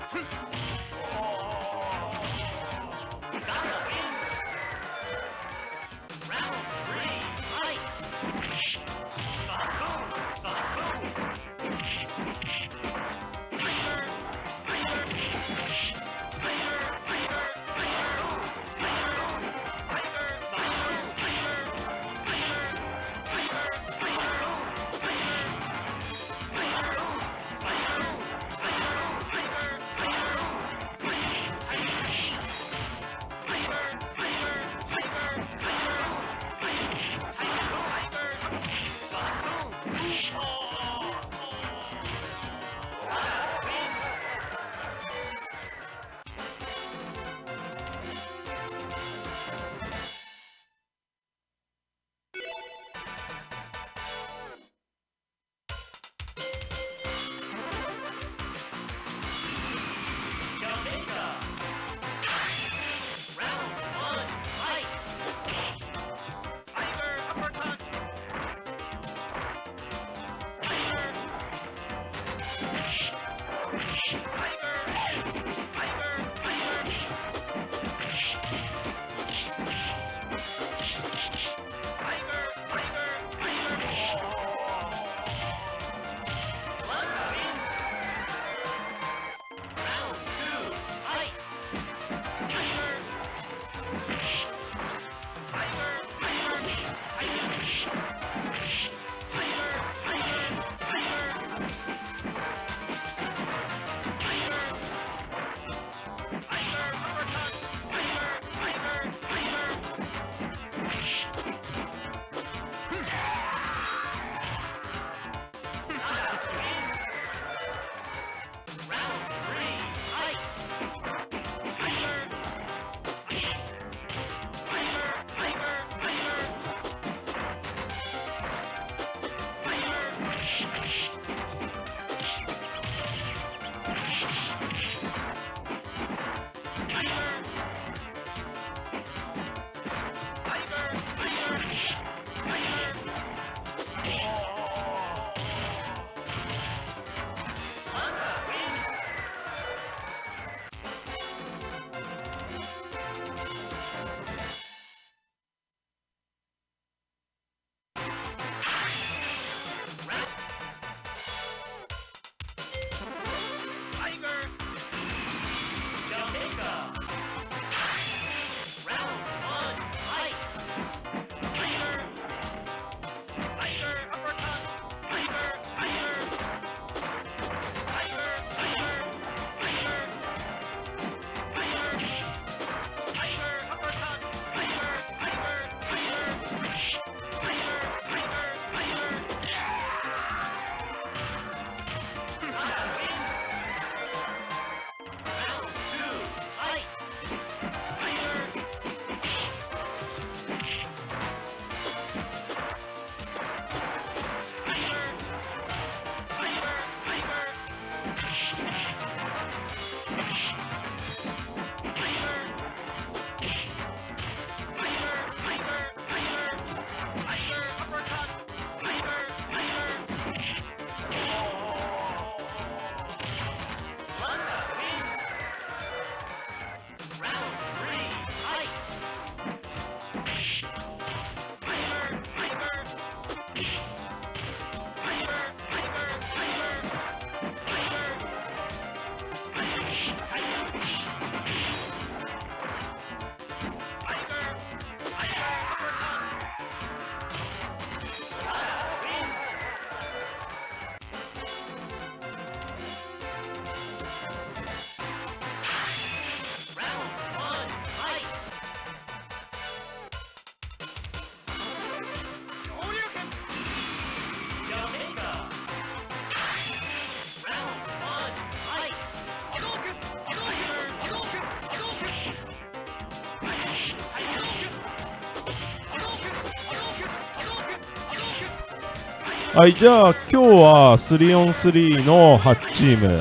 はい、じゃあ今日は 3on3 の8チーム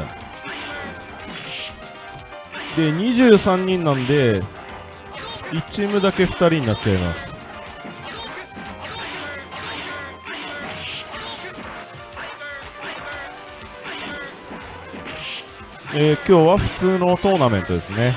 で23人なんで1チームだけ2人になっちゃいます。 今日は普通のトーナメントですね。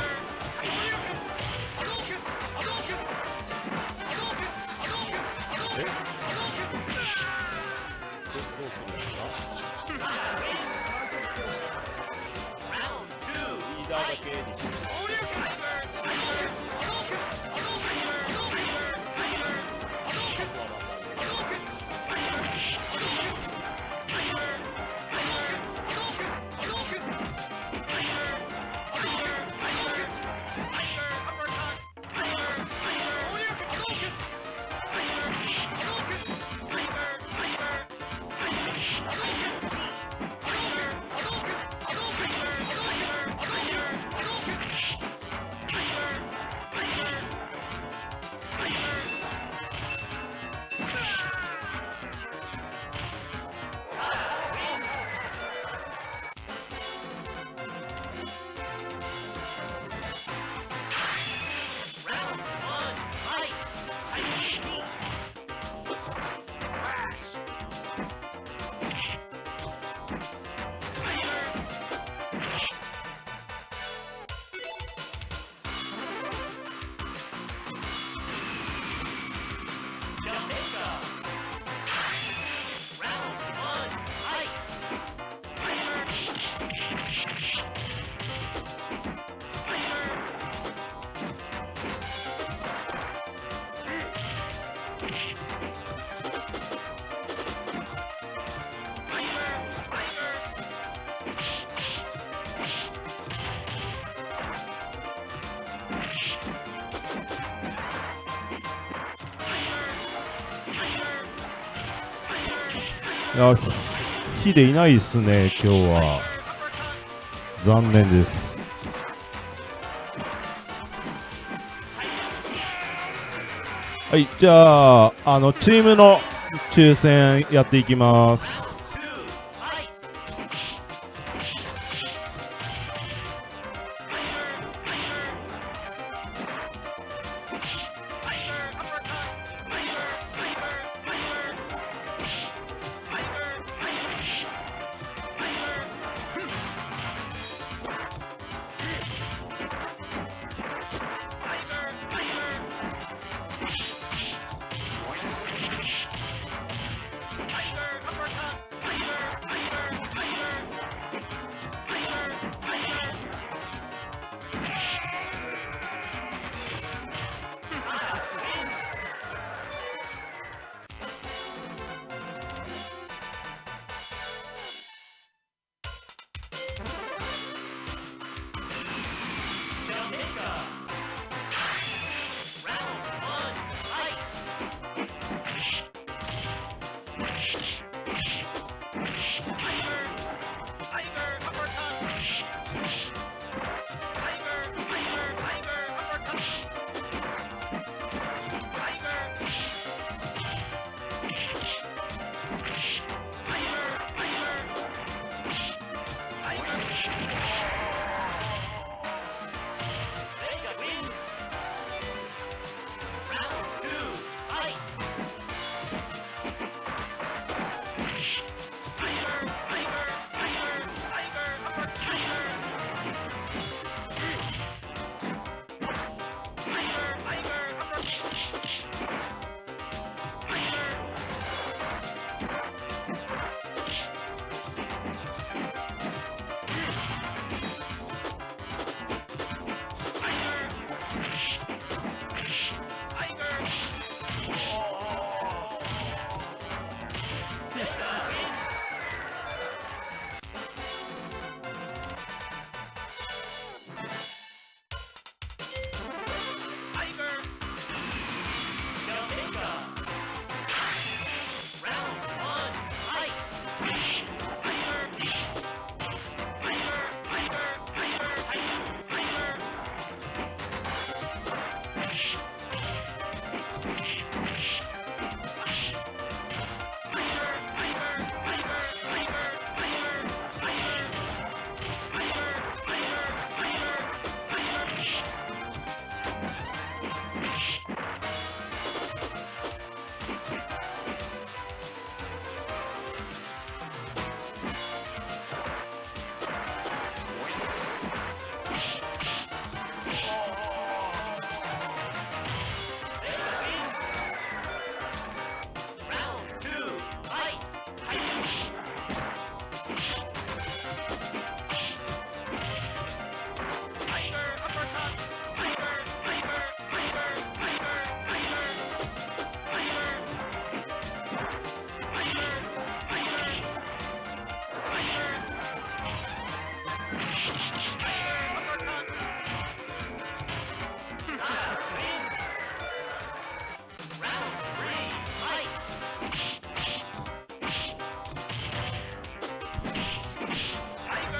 いや、ヒデいないっすね、今日は。残念です。はい、じゃあ、チームの抽選やっていきます。 Uppercut!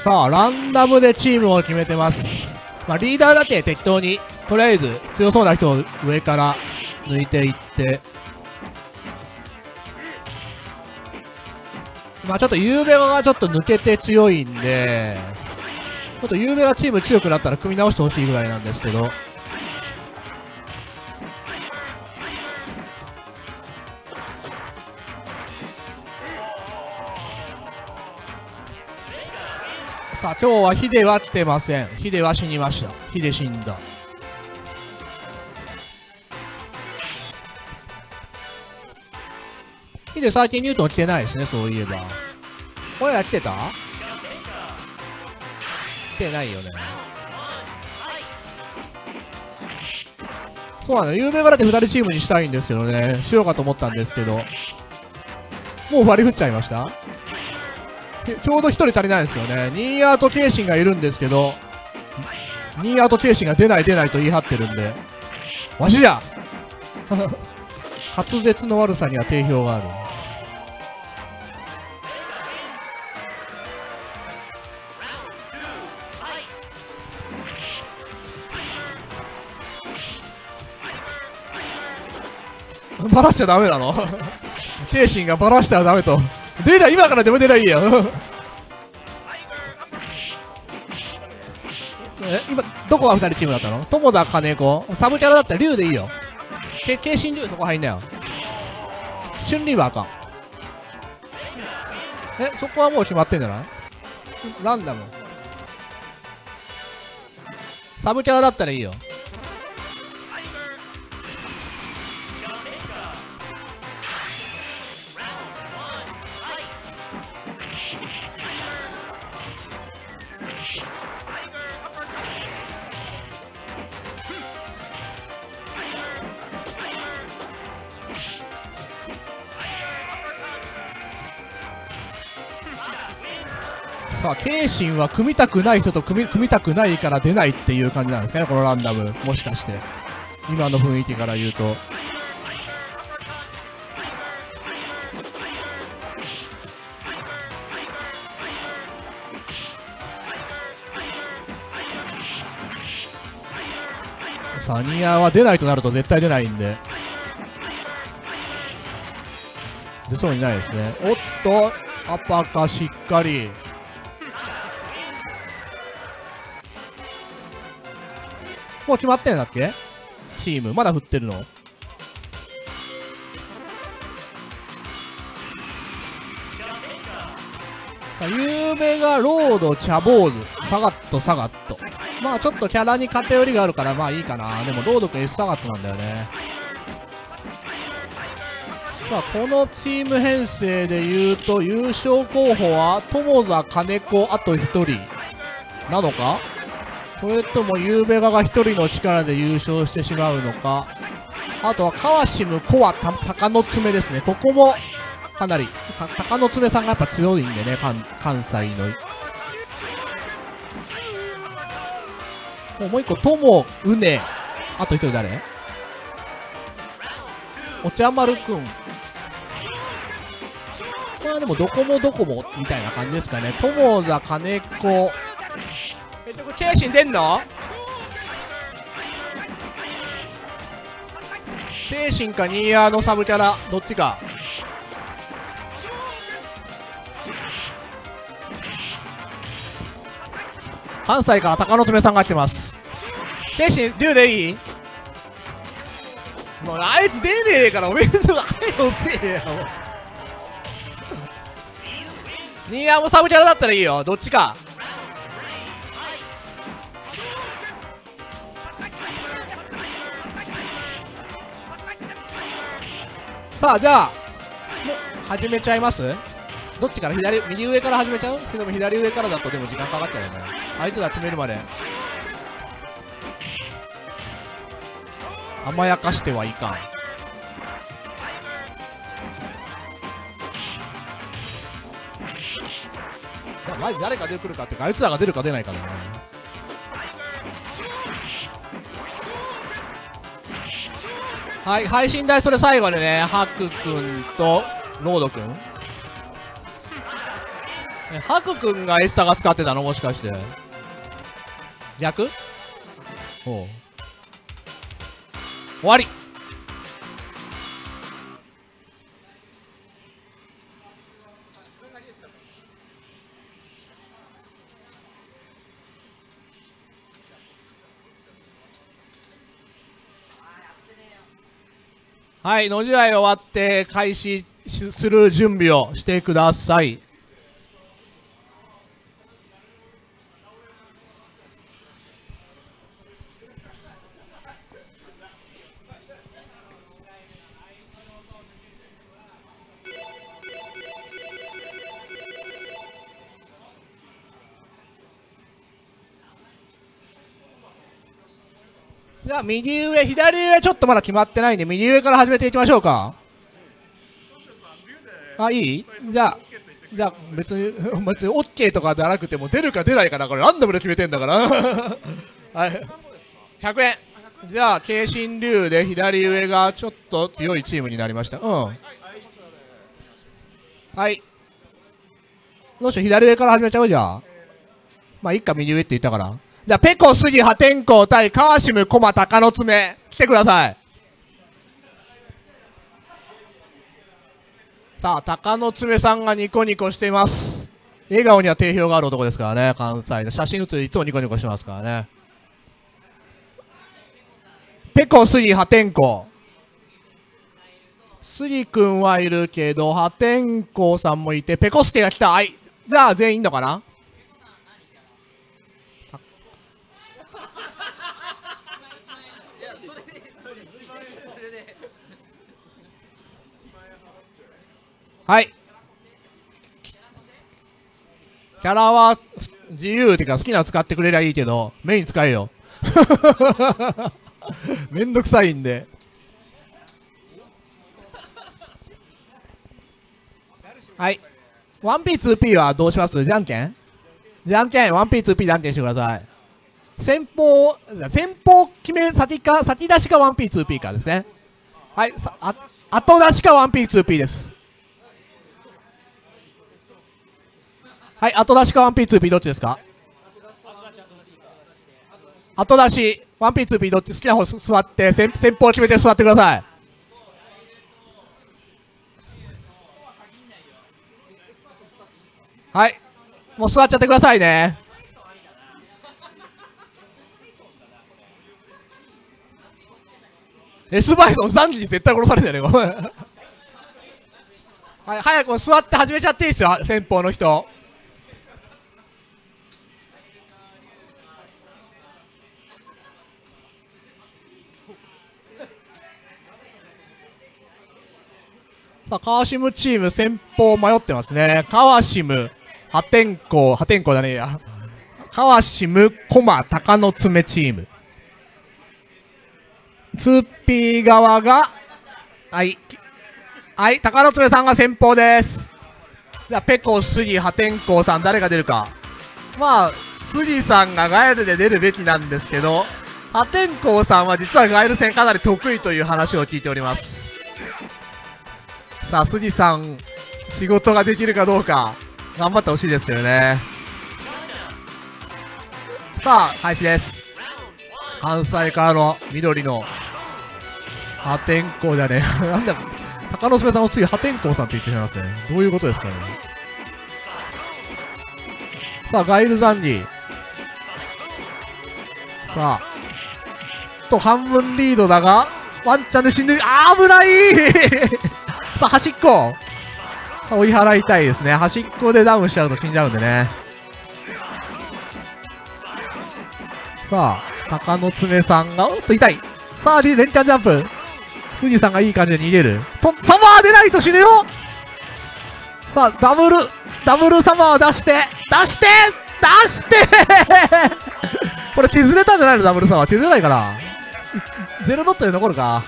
さあ、ランダムでチームを決めてます。まあ、リーダーだけ適当に、とりあえず強そうな人を上から抜いていって、まあちょっとゆうべがちょっと抜けて強いんで、ちょっとゆうべがチーム強くなったら組み直してほしいぐらいなんですけど、さあ今日はヒデは来てません。ヒデは死にました。ヒデ死んだ。ヒデ最近ニュートン来てないですね、そういえば。これ来てた？来てないよね。そうなの、ゆうべからで2人チームにしたいんですけどね。しようかと思ったんですけど。もう割り振っちゃいました？ちょうど1人足りないんですよね。ニーアートケイシンがいるんですけど、ニーアートケイシンが出ないと言い張ってるんで、わしじゃ滑舌の悪さには定評がある。バラしちゃダメなのケイシンがバラしたらダメと。出ない、今からでも出ないよ今、どこが2人チームだったの？友田金子。サブキャラだったら竜でいいよ。ケイシン竜そこ入んなよ。春竜はあかん。そこはもう決まってんじゃない？ランダム。サブキャラだったらいいよ。さあ、ケイシンは組みたくない人と組みたくないから出ないっていう感じなんですかね、このランダム。もしかして。今の雰囲気から言うと。さあ、ニアは出ないとなると絶対出ないんで。出そうにないですね。おっと、アパカしっかり。もう決まってんだっけ？チーム。まだ振ってるの？ゆうべがロード、チャボーズ、サガット、サガット。まあちょっとキャラに偏りがあるからまあいいかな。でもロードくん S サガットなんだよね。さあこのチーム編成で言うと優勝候補は友座、金子、あと1人なのか？それともゆうべが1人の力で優勝してしまうのか。あとは川島、コア、鷹の爪ですね。ここもかなり鷹の爪さんがやっぱ強いんでね、関西の。もう一個、友、うね、あと1人誰？お茶丸くん。まあでもどこもみたいな感じですかね。友座、金子。ケイシン出んの？ケイシンかニーアーのサブキャラ、どっちか。関西から鷹の爪さんが来てます。ケイシン、竜でいい？もうあいつ出ねえからおめえの早よせえよ。ニーアーもサブキャラだったらいいよ、どっちか。さあ、じゃあ、もう、始めちゃいます？どっちから右上から始めちゃう？でも左上からだとでも時間かかっちゃうよね。あいつら決めるまで。甘やかしてはいかん。まず誰が出てくるかっていうか、あいつらが出るか出ないかだね。はい、配信台それ最後でね、ハクくんとロードくん。 ハク君がエッサが使ってたのもしかして。逆？ほう。終わり。はい、の試合終わって開始する準備をしてください。じゃあ右上、左上ちょっとまだ決まってないんで、右上から始めていきましょうか。あ、いい？じゃあ別に OK とかじゃなくても出るか出ないかな、これランダムで決めてんだからはい、100円。じゃあ慶信龍で左上がちょっと強いチームになりました。うん、はい、どうしよう、左上から始めちゃう。じゃあまあいっか、右上って言ったから。じゃあペコ杉破天荒対川島駒鷹の爪、来てください。さあ、鷹の爪さんがニコニコしています。笑顔には定評がある男ですからね。関西で写真写るいつもニコニコしてますからね。ペコ杉破天荒、杉くんはいるけど破天荒さんもいて、ペコスケが来た。はい、じゃあ全員いんのかな。はい、キャラは自由っていうか好きなの使ってくれりゃいいけど、メイン使えよめんどくさいんで。はい、1P2P はどうします？じゃんけん 1P2P じゃんけんしてください。先方決め、先出しか 1P2P かですね。はい、後出しか 1P2P です。はい、後出しか 1P2P どっちですか？後出し 1P2P どっち？好きな方座って先方決めて座ってください。はい、もう座っちゃってくださいね。S バイソン3時に絶対殺されるんだよね、これはい、早く座って始めちゃっていいですよ、先方の人。さあ、川島チーム先方迷ってますね。川島破天荒だねえや。川島駒鷹の爪チーム。2P 側が、はい、鷹の爪さんが先方です。じゃあペコ杉破天荒さん誰が出るか。まあ杉さんがガエルで出るべきなんですけど、破天荒さんは実はガエル戦かなり得意という話を聞いております。さあ杉さん仕事ができるかどうか頑張ってほしいですけどね。さあ開始です。関西からの緑の破天荒だねなんだ、鷹の爪さんを次破天荒さんって言ってしまいますね。どういうことですかね。さあガイルザンギ、さあ半分リードだがワンチャンで死んでる。危ないさあ端っこ追い払いたいですね。端っこでダウンしちゃうと死んじゃうんでね。さあ鷹の爪さんがおっと痛い。さあ連チャンジャンプ、富士さんがいい感じで逃げる。サマー出ないと死ぬよ。さあダブルサマー出してこれ削れたんじゃないの。ダブルサマー削れないかな。ゼロドットで残るか。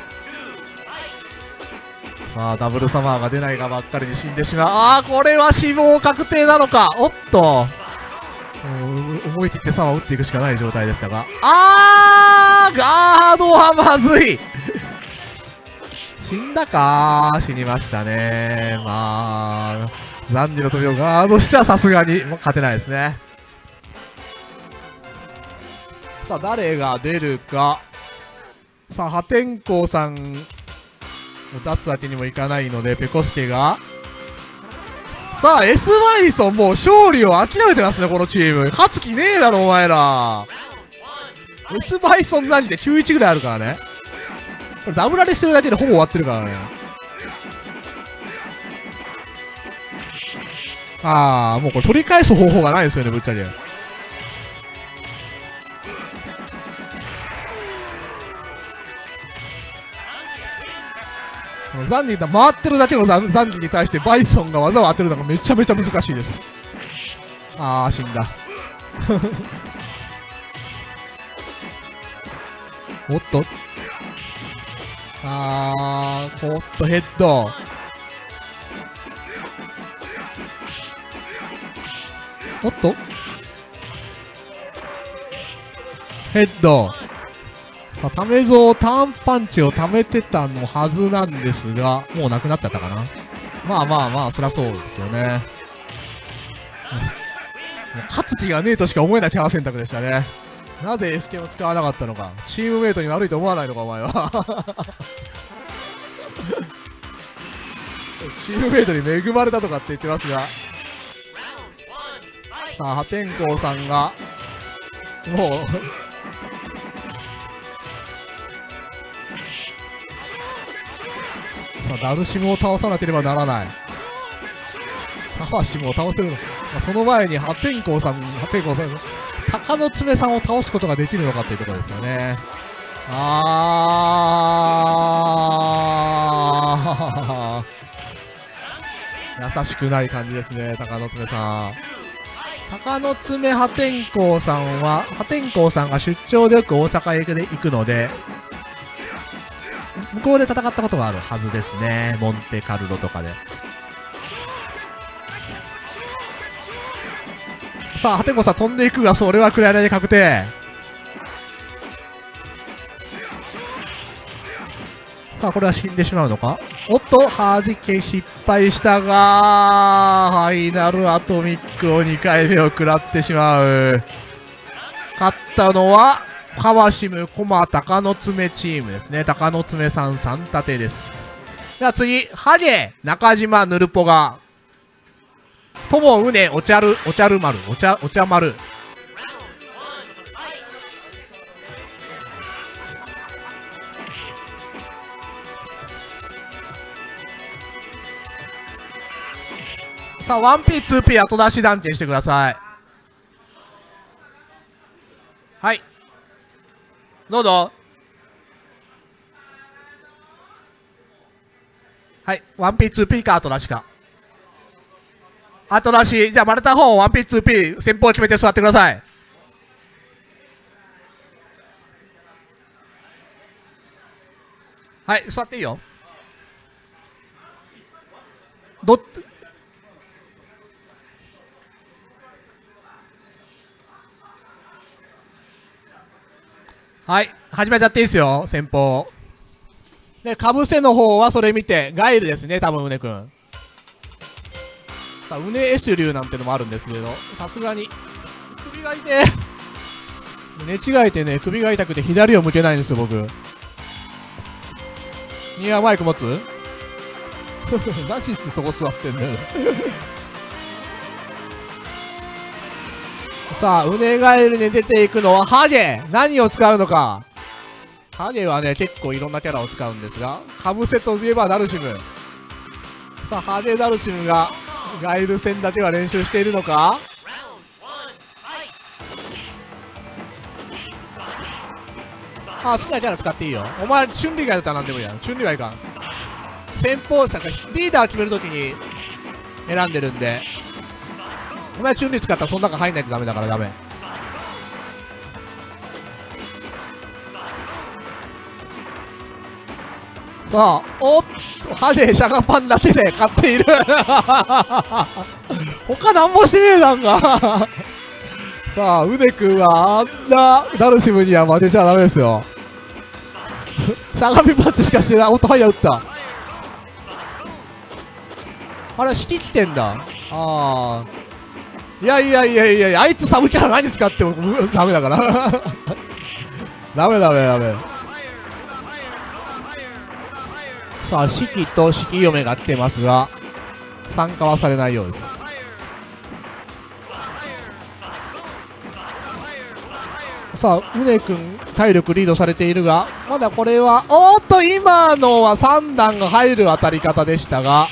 さあダブルサマーが出ないがばっかりに死んでしまう。これは死亡確定なのか。おっと思い切ってサマーを打っていくしかない状態でしたが、ガードはまずい死んだか。死にましたね。まあザンギの飛びをガードしてはさすがにもう勝てないですね。さあ誰が出るか。さあ破天荒さんを出すわけにもいかないのでペコスケが、さあ S バイソンもう勝利を諦めてますねこのチーム。勝つ気ねえだろお前ら。 S バイソン何で91ぐらいあるからね。これダブラレしてるだけでほぼ終わってるからね。ああもうこれ取り返す方法がないですよねぶっちゃけ。ザンギが回ってるだけのザンギに対してバイソンが技を当てるのがめちゃめちゃ難しいです。ああ死んだおっとおっとヘッド。おっとヘッド。さあためぞターンパンチを溜めてたのはずなんですが、もうなくなっちゃったかな。まあまあまあそりゃそうですよね。勝つ気がねえとしか思えない手選択でしたね。なぜ S 剣を使わなかったのか。チームメイトに悪いと思わないのかお前はチームメイトに恵まれたとかって言ってますが、さあ破天荒さんがもうさあダルシムを倒さなければならない。タワシムを倒せるのか、その前に破天荒さん鷹の爪さんを倒すことができるのかっていうところですよね。優しくない感じですね鷹の爪さん。鷹の爪破天荒さんは破天荒さんが出張でよく大阪へ行くので向こうで戦ったことがあるはずですね。モンテカルロとかで。さあ破天荒さん飛んでいくがそれはクリアで確定。さあこれは死んでしまうのか。おっと弾け失敗したがファイナルアトミックを2回目を食らってしまう。勝ったのは川島駒鷹の爪チームですね。鷹の爪さん3立てです。では次ハゲ中島ヌルポガ友うねお茶る丸お茶丸。さあ 1P2P 後出し断定してください。はいどうぞ。はい 1P2P か後出しか。後出しじゃあ丸太方 1P2P 先方決めて座ってください。はい座っていいよ。はい始めちゃっていいですよ先方で。かぶせの方はそれ見てガイルですね多分うねくん。さあうねエシュリューなんてのもあるんですけれど、さすがに首が痛い寝違えてね首が痛くて左を向けないんですよ僕。ニアマイク持つ何してそこ座ってんだよさあうねガエルに出ていくのはハゲ。何を使うのか。ハゲはね結構いろんなキャラを使うんですが、かぶせといえばダルシム。さあハゲダルシムがガエル戦だけは練習しているのか。好きなキャラ使っていいよ。お前チュンリーがやったら何でもいいや。チュンリーはいかん。先方さリーダー決めるときに選んでるんで、お前チュンリー使ったらその中入んないとダメだからダメ。さあおっとハゲシャガパンだけで勝っている他何もしてねえなんかさあうねくんはあんなダルシムには負けちゃダメですよしゃがみパンチしかしてない。おっとハイヤー打った。 あれ、式来てんだ。ああ。いやいやいやいや、あいつサブキャラ何使ってもダメだから。ダメダメダメ。さあ、四季と四季嫁が来てますが、参加はされないようです。さあ、宗君、体力リードされているが、まだこれは、おーっと、今のは3段が入る当たり方でしたが、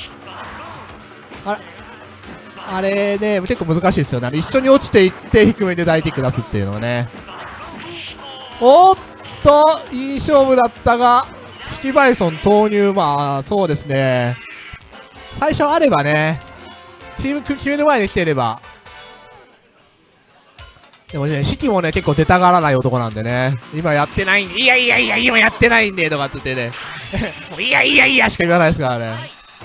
あれね、結構難しいですよね。一緒に落ちていって低めで大ティック出すっていうのはね。おっと、いい勝負だったが、シティバイソン投入、まあ、そうですね。最初あればね、チーム決める前に来ていれば。でもね、シティもね、結構出たがらない男なんでね。今やってないんで、いやいやいや、今やってないんで、とかって言ってね。もういやいやいやしか言わないですからね。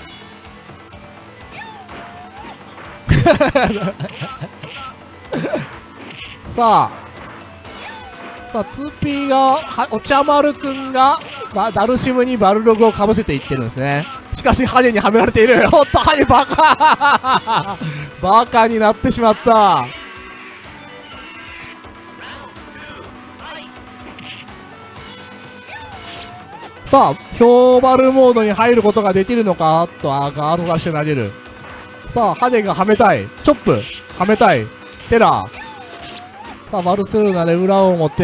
さあ、2P が、お茶丸くんが、ダルシムにバルログをかぶせていってるんですね。しかし、ハネにはめられている。おっと、ハネバカバカになってしまった。さあ、氷バルモードに入ることができるのかと、ガード出して投げる。さあ、ハネがはめたい。チョップ、はめたい。テラー。さあ、バルセロナで裏を表。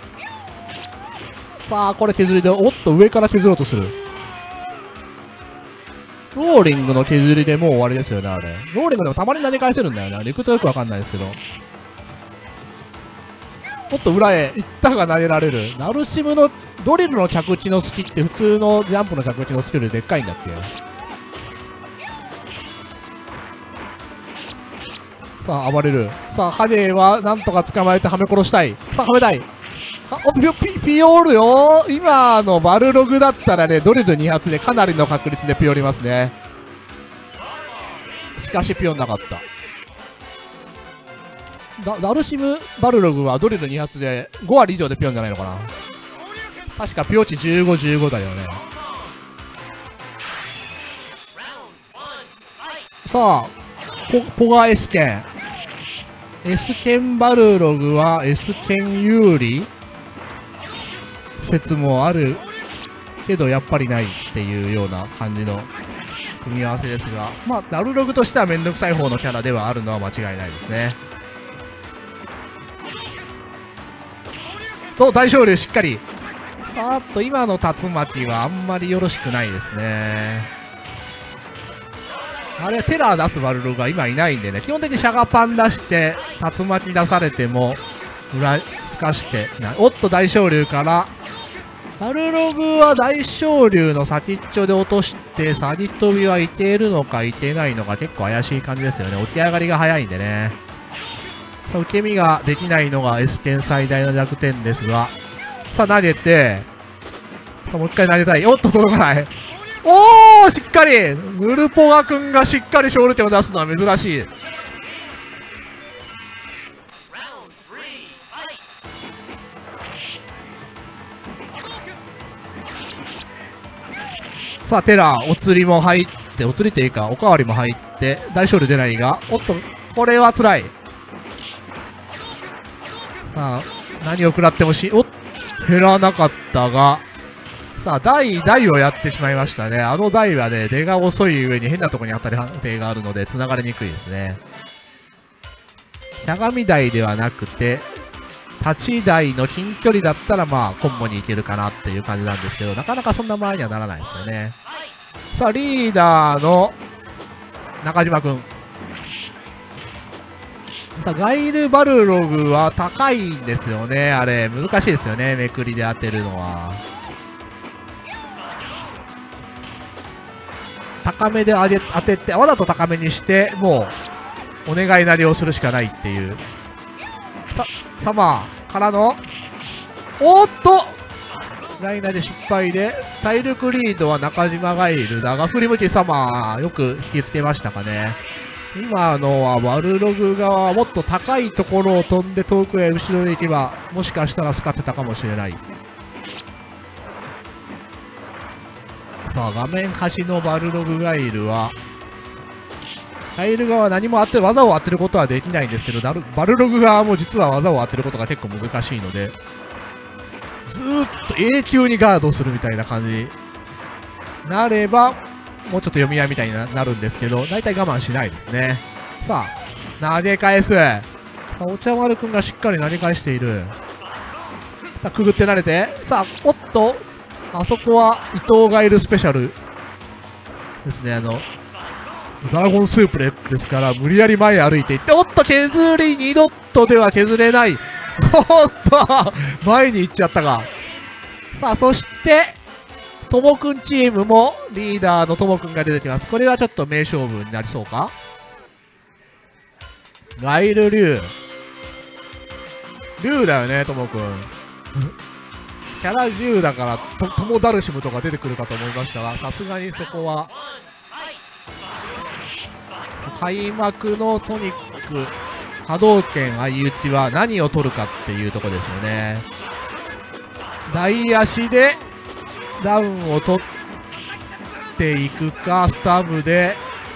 さあ、これ削りで、おっと、上から削ろうとする。ローリングの削りでもう終わりですよね、あれ。ローリングでもたまに投げ返せるんだよな。理屈はよくわかんないですけど。おっと、裏へ行ったが投げられる。ナルシムのドリルの着地のスキって普通のジャンプの着地のスキルででっかいんだっけ。さあ、暴れる。さあ、ハネはなんとか捕まえてはめ殺したい。さあ、はめたい。ピオールよ。今のバルログだったらね、ドリル2発でかなりの確率でピオりますね。しかし、ピオンなかった。ダルシムバルログはドリル2発で5割以上でピオンじゃないのかな。確かピオ値15、15だよね。さあ、ポガ S 剣。S 剣バルログは S 剣有利説もあるけどやっぱりないっていうような感じの組み合わせですが、まあ、バルログとしてはめんどくさい方のキャラではあるのは間違いないですね。そう、大昇龍しっかり。さあっと、今の竜巻はあんまりよろしくないですね。あれ、テラー出すバルログが今いないんでね、基本的にシャガパン出して、竜巻出されても、裏すかして、おっと、大昇龍から、バルログは大昇龍の先っちょで落として、サギ飛びはいけるのかいけないのか、結構怪しい感じですよね。起き上がりが早いんでね。受け身ができないのが S 剣最大の弱点ですが、さあ投げて、さあもう一回投げたい。おっと、届かない。おー、しっかりヌルポガ君がしっかり勝利点を出すのは珍しい。さあ、テラー、お釣りも入って、お釣りっていいか、おかわりも入って、大勝利出ないが、おっと、これは辛い。さあ、何を食らっても減らなかったが、さあ、台をやってしまいましたね。あの台はね、出が遅い上に変なところに当たり判定があるので、繋がりにくいですね。しゃがみ台ではなくて、立ち台の近距離だったら、まあ、コンボに行けるかなっていう感じなんですけど、なかなかそんな場合にはならないですよね。さあ、リーダーの中島くん。さあ、ガイルバルログは高いんですよね。あれ、難しいですよね。めくりで当てるのは。高めで当てて、わざと高めにして、もう、お願いなりをするしかないっていう。サマーからの、おっとライナーで失敗で、体力リードは中島がいるだが、振り向きサマー、よく引きつけましたかね。今のはバルログ側はもっと高いところを飛んで遠くへ後ろに行けば、もしかしたらスカせたかもしれない。さあ、画面端のバルログガイルは、 ガイル側は何も技を当てることはできないんですけど、バルログ側も実は技を当てることが結構難しいので、ずーっと永久にガードするみたいな感じになれば、もうちょっと読み合いみたいになるんですけど、大体我慢しないですね。さあ、投げ返す。お茶丸くんがしっかり投げ返している。さあ、くぐって慣れて。さあ、おっと、あそこは伊藤がいるスペシャルですね。ドラゴンスープレックですから、無理やり前歩いていって、おっと、削り、2ドットでは削れない。おっと、前に行っちゃったが。さあ、そして、ともくんチームも、リーダーのともくんが出てきます。これはちょっと名勝負になりそうか。ガイル竜。竜だよね、ともくん。キャラ10だから、トモダルシムとか出てくるかと思いましたが、さすがにそこは、開幕のトニック、波動拳相打ちは何を取るかっていうところですよね。大足でダウンを取っていくか、スタブで、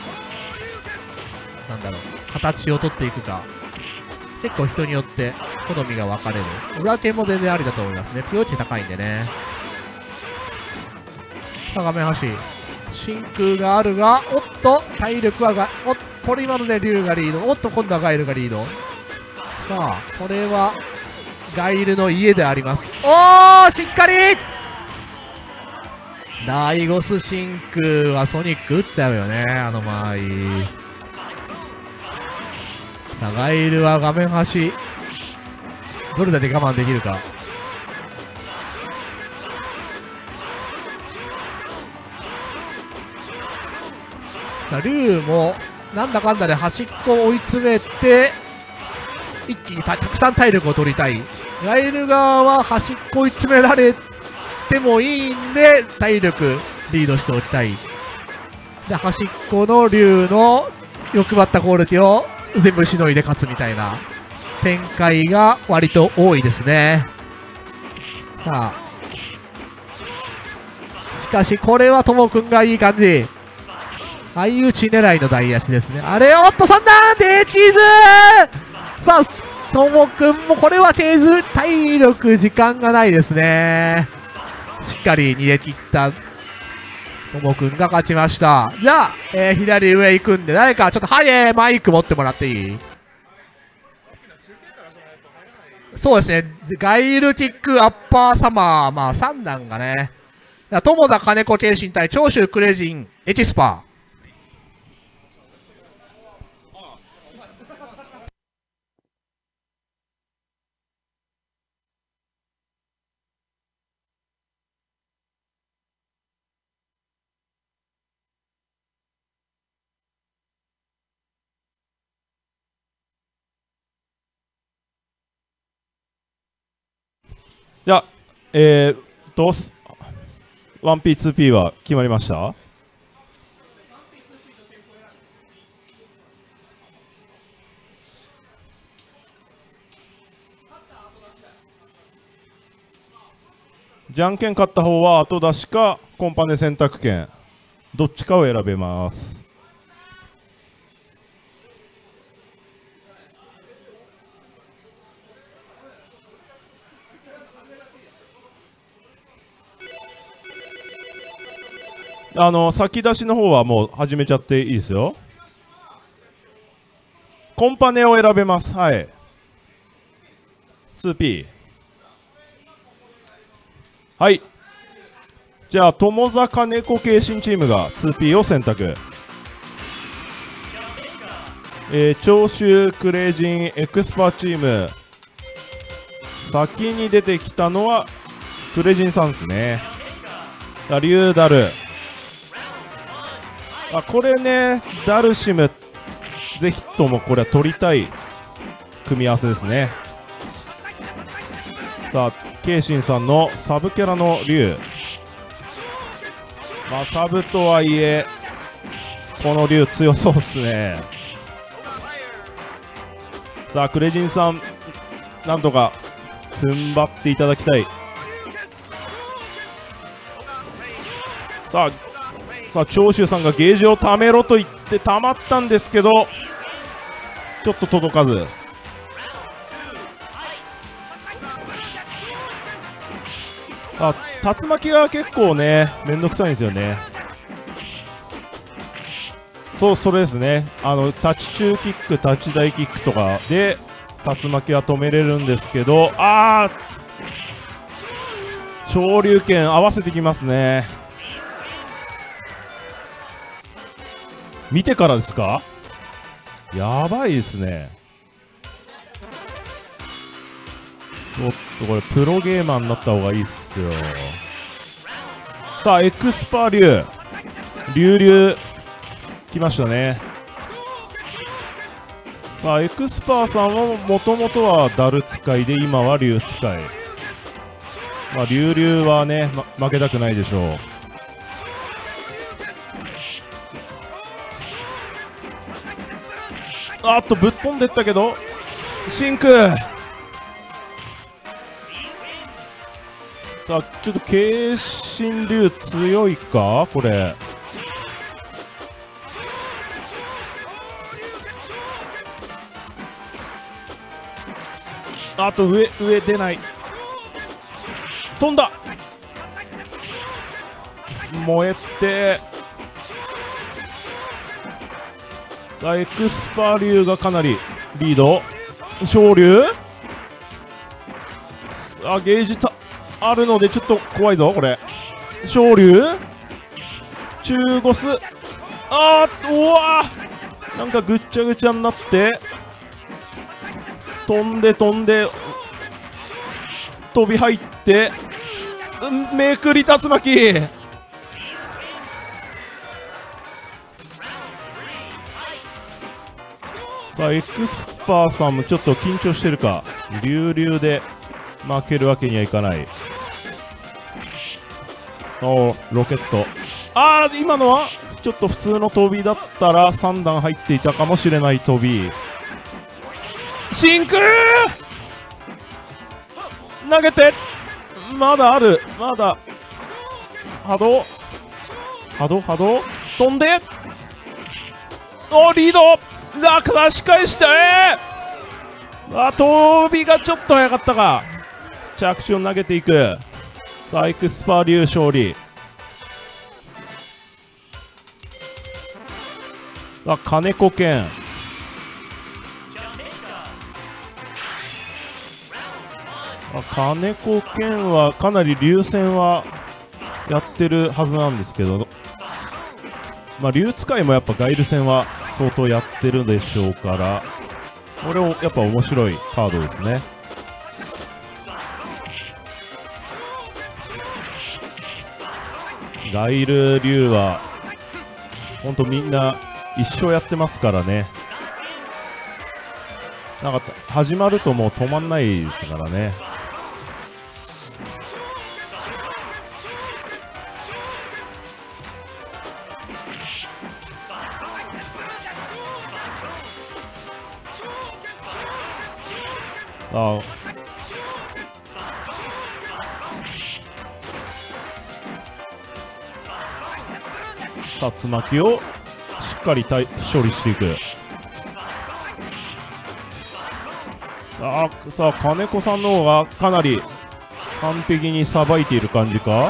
なんだろう、形を取っていくか。結構人によって好みが分かれる。裏剣も全然ありだと思いますね。ピオッチ高いんでね。さあ、画面端。真空があるが、おっと、体力はこれ今ので竜がリード。おっと、今度はガイルがリード。さあ、これは、ガイルの家であります。おー、しっかりダイゴス真空はソニック打っちゃうよね、あの場合。さあ、ガイルは画面端。どれだけ我慢できるか。さあ、竜も、なんだかんだで端っこを追い詰めて、一気にたくさん体力を取りたい。ガイル側は端っこ追い詰められてもいいんで、体力リードしておきたい。で、端っこの竜の欲張った攻撃を全部しのいで勝つみたいな展開が割と多いですね。さあ、しかしこれはともくんがいい感じ。相打ち狙いの大足ですね。あれ、おっと、そんなできず。さあ、ともくんもこれは体力時間がないですね。しっかり逃げ切ったともくんが勝ちました。じゃあ、左上行くんで、誰かちょっとマイク持ってもらっていい？そうですね、ガイルキックアッパーサマー、まあ3段がね、友田金子謙信対長州クレジンエキスパー。 じゃあ、1P、2P は決まりました？じゃんけん勝った方は後出しかコンパネ選択権、どっちかを選べます。先出しの方はもう始めちゃっていいですよ。コンパネを選べます。はい。2P。はい。じゃあ、友坂猫系新チームが 2P を選択。長州クレイジンエクスパーチーム。先に出てきたのはクレイジンさんですね。リュウダル。これね、ダルシム、ぜひともこれは取りたい組み合わせですね。さあ、ケイシンさんのサブキャラの竜。まあ、サブとはいえ、この竜強そうっすね。さあ、クレジンさん、なんとか踏ん張っていただきたい。さあ、 さあ長州さんがゲージを貯めろと言って貯まったんですけど、ちょっと届かず。あ、竜巻が結構ねめんどくさいんですよね。そう、それですね。タッチ中キック、タッチ大キックとかで竜巻は止めれるんですけど、昇竜拳合わせてきますね。見てからですか？やばいですね。ちょっとこれプロゲーマーになった方がいいっすよ。さあエクスパ竜来ましたね。さあエクスパーさんはもともとはダル使いで、今は竜使い。まあ竜はね、負けたくないでしょう。ぶっ飛んでったけど真空。さあちょっと軽心竜強いかこれ。上出ない。飛んだ。燃えて、さあエクスパ竜がかなりリード。昇竜、ゲージあるのでちょっと怖いぞこれ。昇竜中ゴス、うわなんかぐっちゃぐちゃになって、飛んで飛び入って、めくり竜巻。さあエクスパーさんもちょっと緊張してるか。竜で負けるわけにはいかない。ロケット。今のはちょっと普通の飛びだったら3段入っていたかもしれない飛び。真空投げて、まだある。まだ波動飛んで、リード出し返して、飛びがちょっと早かったか。着地を投げていく。さあエクスパ竜勝利。金子剣。金子剣はかなり竜戦はやってるはずなんですけど、竜使いもやっぱガイル戦は相当やってるでしょうから、これもやっぱ面白いカードですね。ガイル竜はほんとみんな一生やってますからね。なんか始まるともう止まんないですからね。竜巻をしっかり処理していく。さあ金子さんの方がかなり完璧にさばいている感じか。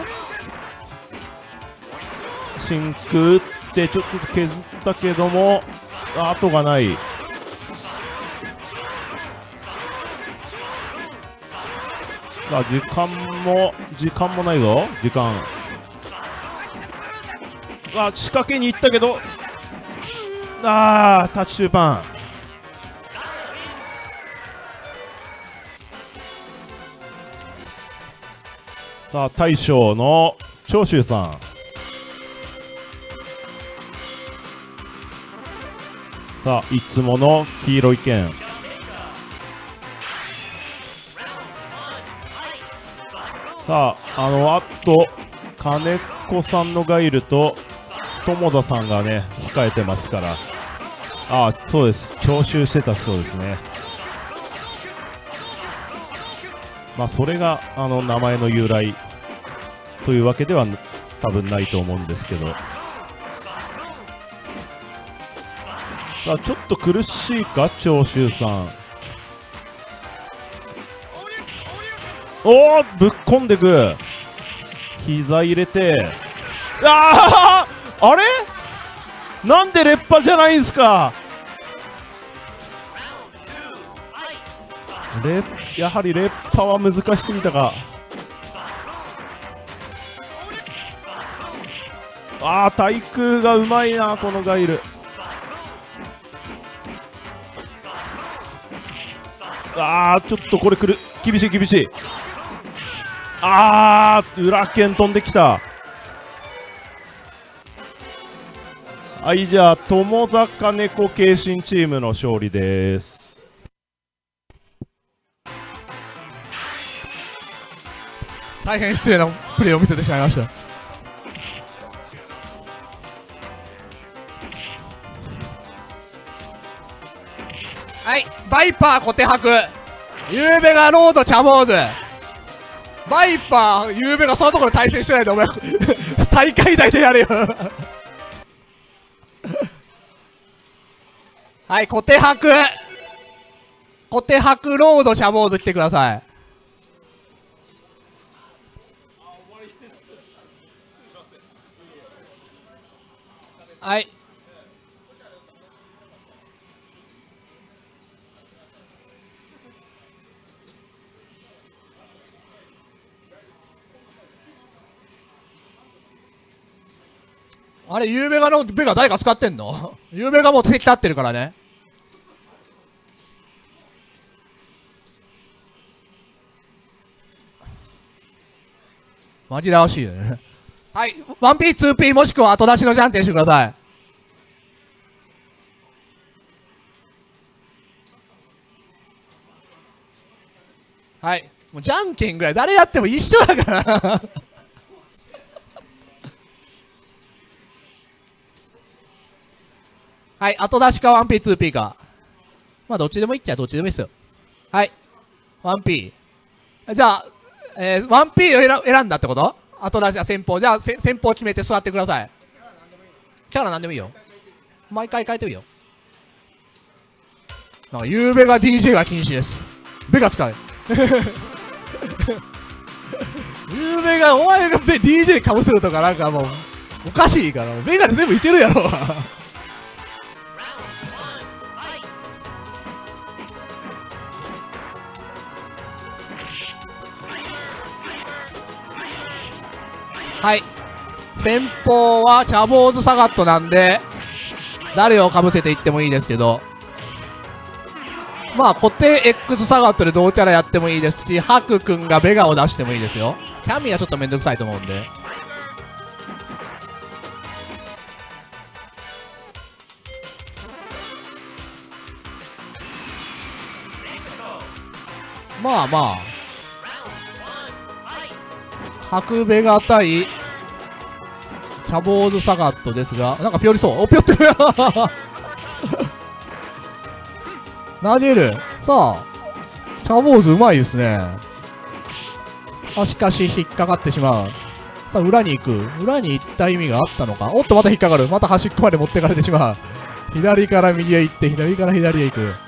真空ってちょっと削ったけども後がない。時間もないぞ。仕掛けに行ったけど、タッチ中盤。さあ大将の長州さん。さあいつもの黄色い剣。さあと金子さんのガイルと友田さんがね控えてますから。そうです、徴収してた人ですね。それが名前の由来というわけでは多分ないと思うんですけど、 さあちょっと苦しいか長州さん。おおぶっこんでく。膝入れて、あああれなんで劣化じゃないんすか。やはり劣化は難しすぎたか。ああ対空がうまいなこのガイル。ああちょっとこれ厳しい厳しい。ああ裏剣飛んできた。はいじゃあ友坂猫慶心チームの勝利です。 大変失礼なプレーを見せてしまいました。はい、バイパー小手博、ゆうべがロードチャボーズ。バイパーゆうべがそのところ対戦してないでお前大会内でやれよはい小手博ロードチャボーズ来てください。はい。あれ、ゆうべがのベガ誰か使ってんのゆうべがもう敵立ってるからね。紛らわしいよね。はい、1P、2P もしくは後出しのじゃんけんしてください。はい、もうじゃんけんぐらい誰やっても一緒だからはい、後出しか 1P、2P か。まあ、どっちでもいいっちゃどっちでもいいですよ。はい、1P。じゃあ、1P を選んだってこと？後出しは先方。じゃあ、先方決めて座ってください。キャラなんでもいいよ。毎回変えてもいいよ。なんか、ゆうべが DJ が禁止です。ベガ使う。ゆうべが、お前がDJ かぶせるとかなんかもう、おかしいから。ベガで全部いてるやろ。はい、先方はチャボーズサガットなんで誰をかぶせていってもいいですけど、まあ固定 X サガットで同キャラやってもいいですし、ハク君がベガを出してもいいですよ。キャミはちょっとめんどくさいと思うんで。まあまあ白ベガ対チャボーズサガットですが、なんかピョリそう。お、ピョってる投げる。さあ、チャボーズうまいですね。あ、しかし引っかかってしまう。さあ、裏に行く。裏に行った意味があったのか。おっと、また引っかかる。また端っこまで持ってかれてしまう。左から右へ行って、左から左へ行く。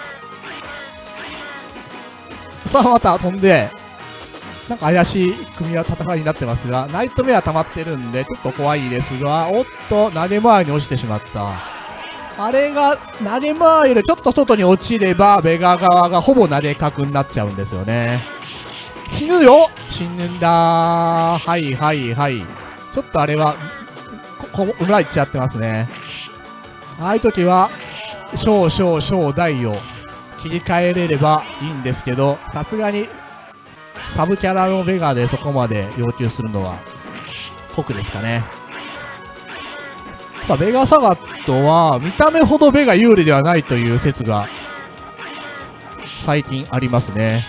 さあ、また飛んで、なんか怪しい組み合わせ戦いになってますが、ナイトメア溜まってるんで、ちょっと怖いですが、おっと、投げ回りに落ちてしまった。あれが、投げ回りでちょっと外に落ちれば、ベガ側がほぼ投げ角になっちゃうんですよね。死ぬよ死ぬんだー。はいはいはい。ちょっとあれは、裏行っちゃってますね。ああいう時は、小大を切り替えれればいいんですけど、さすがに、サブキャラのベガでそこまで要求するのは酷ですかね。さあ、ベガサガットは見た目ほどベガ有利ではないという説が最近ありますね。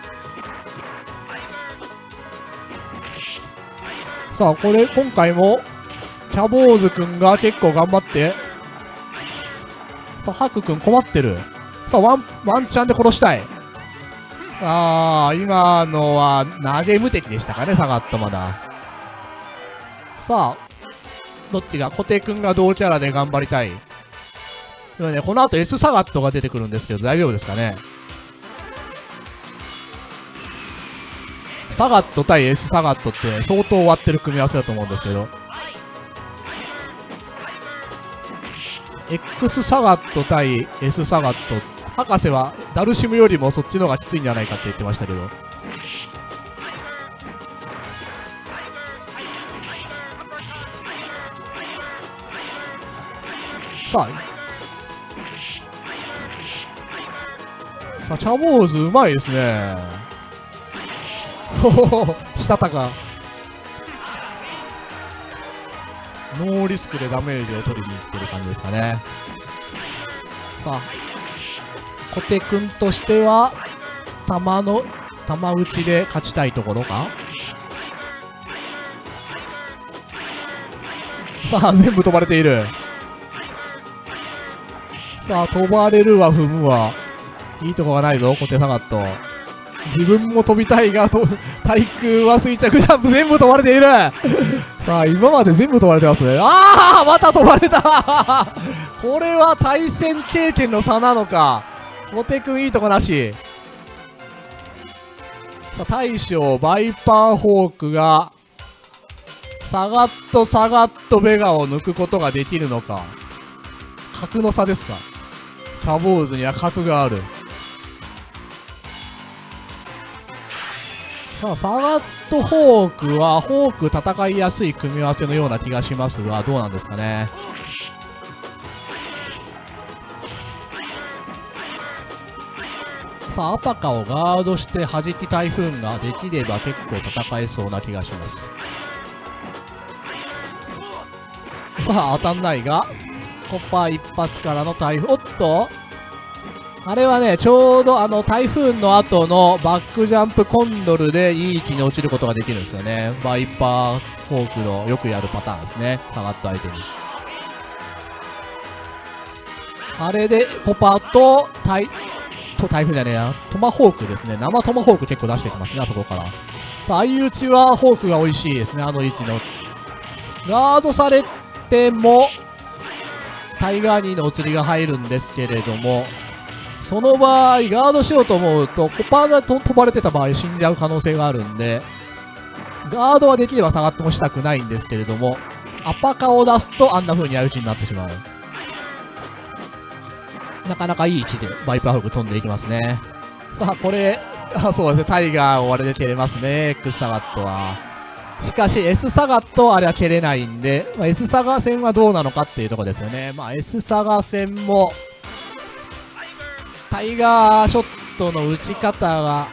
さあ、これ今回もキャボーズくんが結構頑張って、さあ、ハクくん困ってる。さあ、ワンチャンで殺したい。ああ、今のは投げ無敵でしたかね、サガットまだ。さあ、どっちが、コテ君が同キャラで頑張りたい。 でもね、この後 S サガットが出てくるんですけど、大丈夫ですかね。サガット対 S サガットって相当終わってる組み合わせだと思うんですけど、X サガット対 S サガット、博士はダルシムよりもそっちの方がきついんじゃないかって言ってましたけど、さあチャボーズうまいですね。ほほほ、したたか。ノーリスクでダメージを取りに行ってる感じですかね。さあ小手くんとしては玉打ちで勝ちたいところか。さあ全部飛ばれている。さあ飛ばれるわ踏むわ、いいとこがないぞ小手サガット。自分も飛びたいが対空は垂着ジャンプ全部飛ばれている。さあ今まで全部飛ばれてますね。ああまた飛ばれたこれは対戦経験の差なのか。小手くんいいとこなし。さあ大将バイパーホークがサガットベガを抜くことができるのか。格の差ですか。チャボーズには格がある。さあサガットホークはホーク戦いやすい組み合わせのような気がしますが、どうなんですかね。さあアパカをガードして弾き台風ができれば結構戦えそうな気がします。さあ当たんないがコッパー一発からの台風。おっとあれはね、ちょうど台風の後のバックジャンプコンドルでいい位置に落ちることができるんですよね。バイパーフォークのよくやるパターンですね。サガット相手に。あれでコパと台風じゃねえや、トマホークですね。生トマホーク結構出してきますね、あそこから。さあ、相打ちはホークが美味しいですね、あの位置の。ガードされても、タイガーニーのお釣りが入るんですけれども、その場合、ガードしようと思うと、コパが飛ばれてた場合死んじゃう可能性があるんで、ガードはできれば下がってもしたくないんですけれども、アパカを出すとあんな風に相打ちになってしまう。なかなかいい位置でバイパーフーク飛んでいきますね。さあ、これ、そうですね、タイガーをあれで蹴れますね、X サガットは。しかし、S サガットはあれは蹴れないんで、S サガ戦はどうなのかっていうところですよね。S サガ戦も、タイガーショットの打ち方が、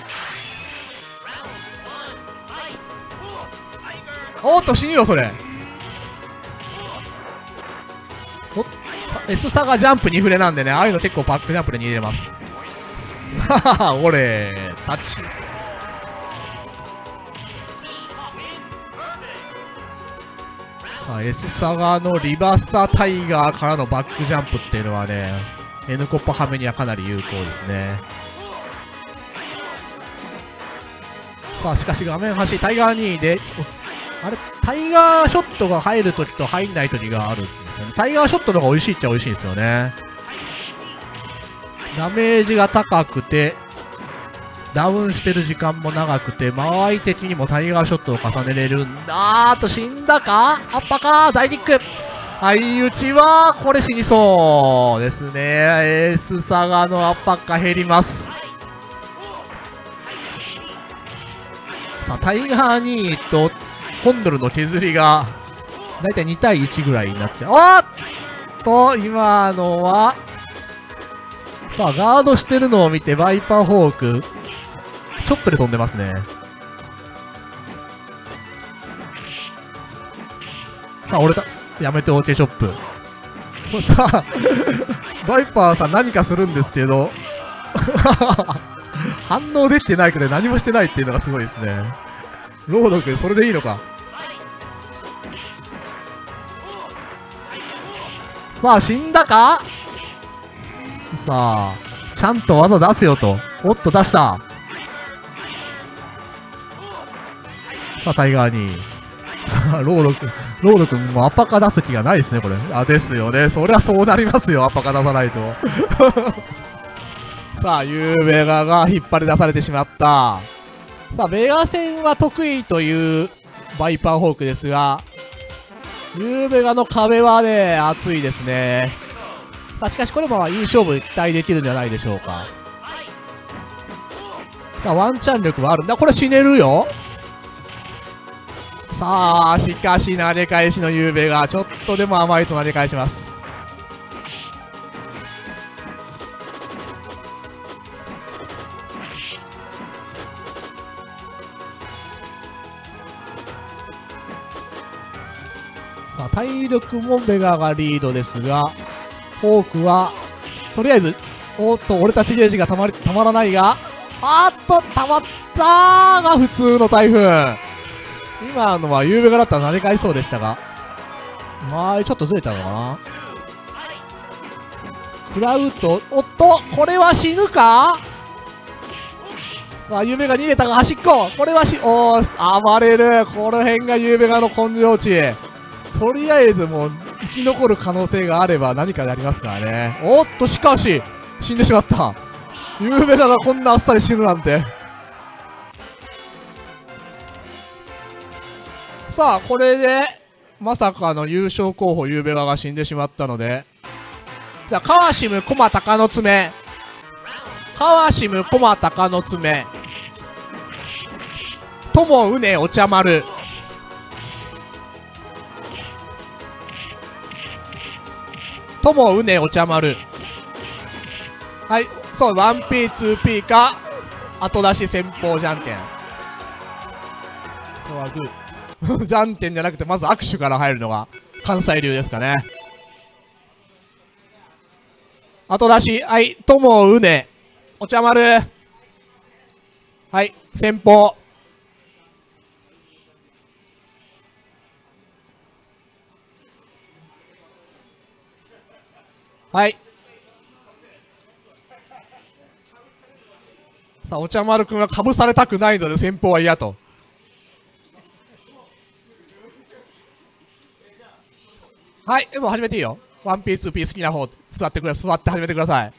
おっと死ぬよそれ。S サガジャンプに触れなんでね、ああいうの結構バックジャンプで入れます。さあオレタッチ。さあ S サガのリバーサタイガーからのバックジャンプっていうのはね、N コッパハメにはかなり有効ですね。さあしかし画面端タイガー2で、あれタイガーショットが入るときと入んないときがあるんですよね。タイガーショットの方が美味しいっちゃ美味しいんですよね。ダメージが高くてダウンしてる時間も長くて、間合い的にもタイガーショットを重ねれるんだ。死んだか。アッパか大キック。相打ちはこれ死にそうですね。エースサガのアッパッカ減ります。さあタイガー2とコンドルの削りがだいたい2対1ぐらいになっちゃう。おっと今のはさあガードしてるのを見てバイパーホークチョップで飛んでますね。さあ俺だやめて OK チョップ。さあバイパーさん何かするんですけど反応できてないくらい何もしてないっていうのがすごいですね。ロード君それでいいのか。さあ死んだか。さあちゃんと技出せよと。おっと出した。さあタイガーにロード君もうアッパーカー出す気がないですね、これ。あ、ですよね。そりゃそうなりますよ、アッパーカー出さないと。さあ、ユーベガが引っ張り出されてしまった。さあ、ベガ戦は得意というバイパーホークですが、ユーベガの壁はね、熱いですね。さあ、しかしこれもいい勝負期待できるんじゃないでしょうか。さあ、ワンチャン力はあるんだ。これ死ねるよ。さあ、しかし投げ返しのユーベガ、ちょっとでも甘いと投げ返します。さあ、体力もベガがリードですが、フォークは、とりあえず、おっと、俺たちゲージがたまらないが、あーっと、たまったーが普通の台風。今のはユーベガだったら投げ返しそうでしたが、まあ、ちょっとずれたのかな。食らうと、おっと、これは死ぬか。さあ、ユーベガ逃げたが端っこ。これはおー、暴れる。この辺がユーベガの根性値。とりあえずもう生き残る可能性があれば何かやりますからね。おっと、しかし死んでしまった。ユーベガがこんなあっさり死ぬなんて。さあ、これでまさかの優勝候補ユーベガが死んでしまったので、じゃあカワシムコマタカの爪、カワシムコマタカの爪、ともうねお茶丸、ともうねお茶丸。はい、そう、1P2P か後出し先方じゃんけん。これはグーじゃんけんじゃなくてまず握手から入るのが関西流ですかね。後出し、はい、ともうねお茶丸、はい、先方、はい。さあ、お茶丸くんはかぶされたくないので先方は嫌と。はい、でも始めていいよ。1P、2P 好きな方、座って始めてください。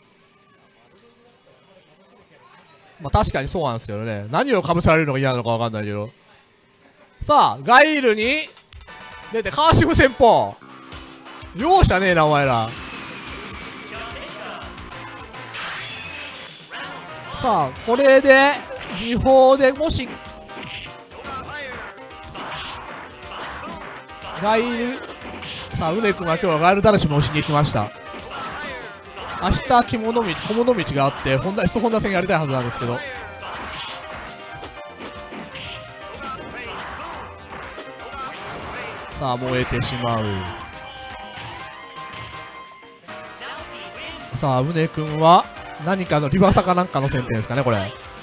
まあ確かにそうなんですけどね。何をかぶされるのが嫌なのかわかんないけど。さあ、ガイルに出て、川島先方。容赦ねえな、お前ら。さあ、これで、時報でもし、ガイル、さあ、うねくんは今日はガイルダルシムをしに来ました。明日、小物道があって、本田戦やりたいはずなんですけど。さあ、燃えてしまう。さあ、うねくんは、何かのリバーサかなんかの選定ですかね、これ。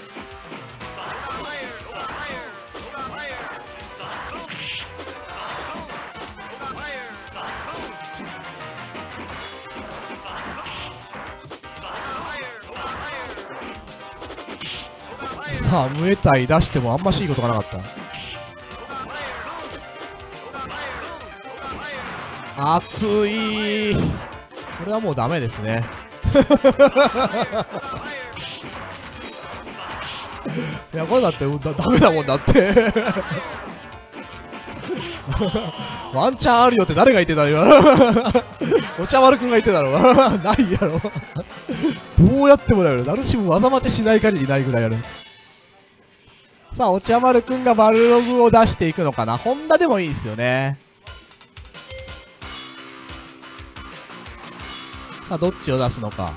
さあ、ムエタイ出してもあんましいいことがなかった。熱い。これはもうダメですね。いや、これだってダメだもんだってワンチャンあるよって誰が言ってたの今お茶丸くんが言ってたのないやろどうやってもだよね。ナルシム技待てしない限りないぐらいやる。さあ、お茶丸くんがバルログを出していくのかな。ホンダでもいいですよね。さあ、どっちを出すのか。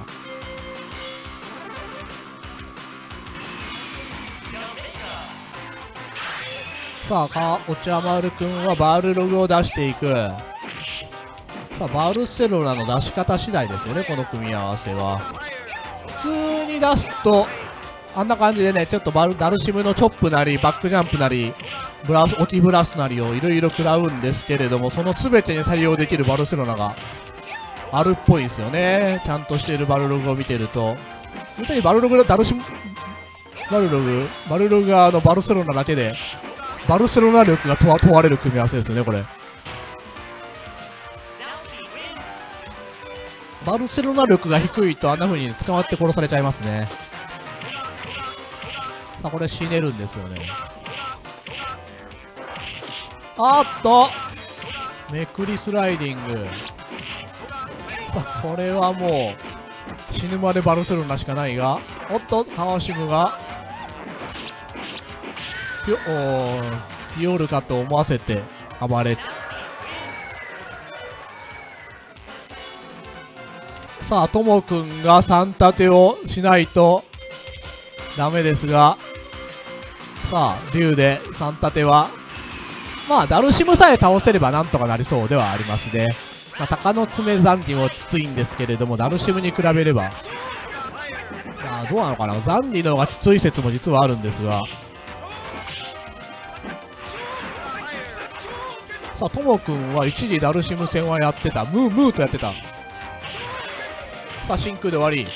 さあ、お茶丸くんはバルログを出していく。さあ、バルセロナの出し方次第ですよね、この組み合わせは。普通に出すと、あんな感じでね、ちょっとダルシムのチョップなり、バックジャンプなり、オキブラストなりをいろいろ食らうんですけれども、その全てに対応できるバルセロナがあるっぽいですよね。ちゃんとしているバルログを見てると。本当にバルログがバルセロナだけでバルセロナ力が問われる組み合わせですよね、これ。バルセロナ力が低いとあんな風に捕まって殺されちゃいますね。さあ、これ死ねるんですよね。あっとめくりスライディング。さあ、これはもう死ぬまでバルセロナしかないが、おっと川島がピオルかと思わせて暴れ。さあ、ともくんが3立てをしないとダメですが、さあ竜で3立てはまあダルシムさえ倒せればなんとかなりそうではありますね。まあ、鷹の爪ザンディもきついんですけれども、ダルシムに比べればまあどうなのかな、ザンディの方がきつい説も実はあるんですが、さあともくんは一時ダルシム戦はやってた、ムーとやってた。さあ真空で終わり。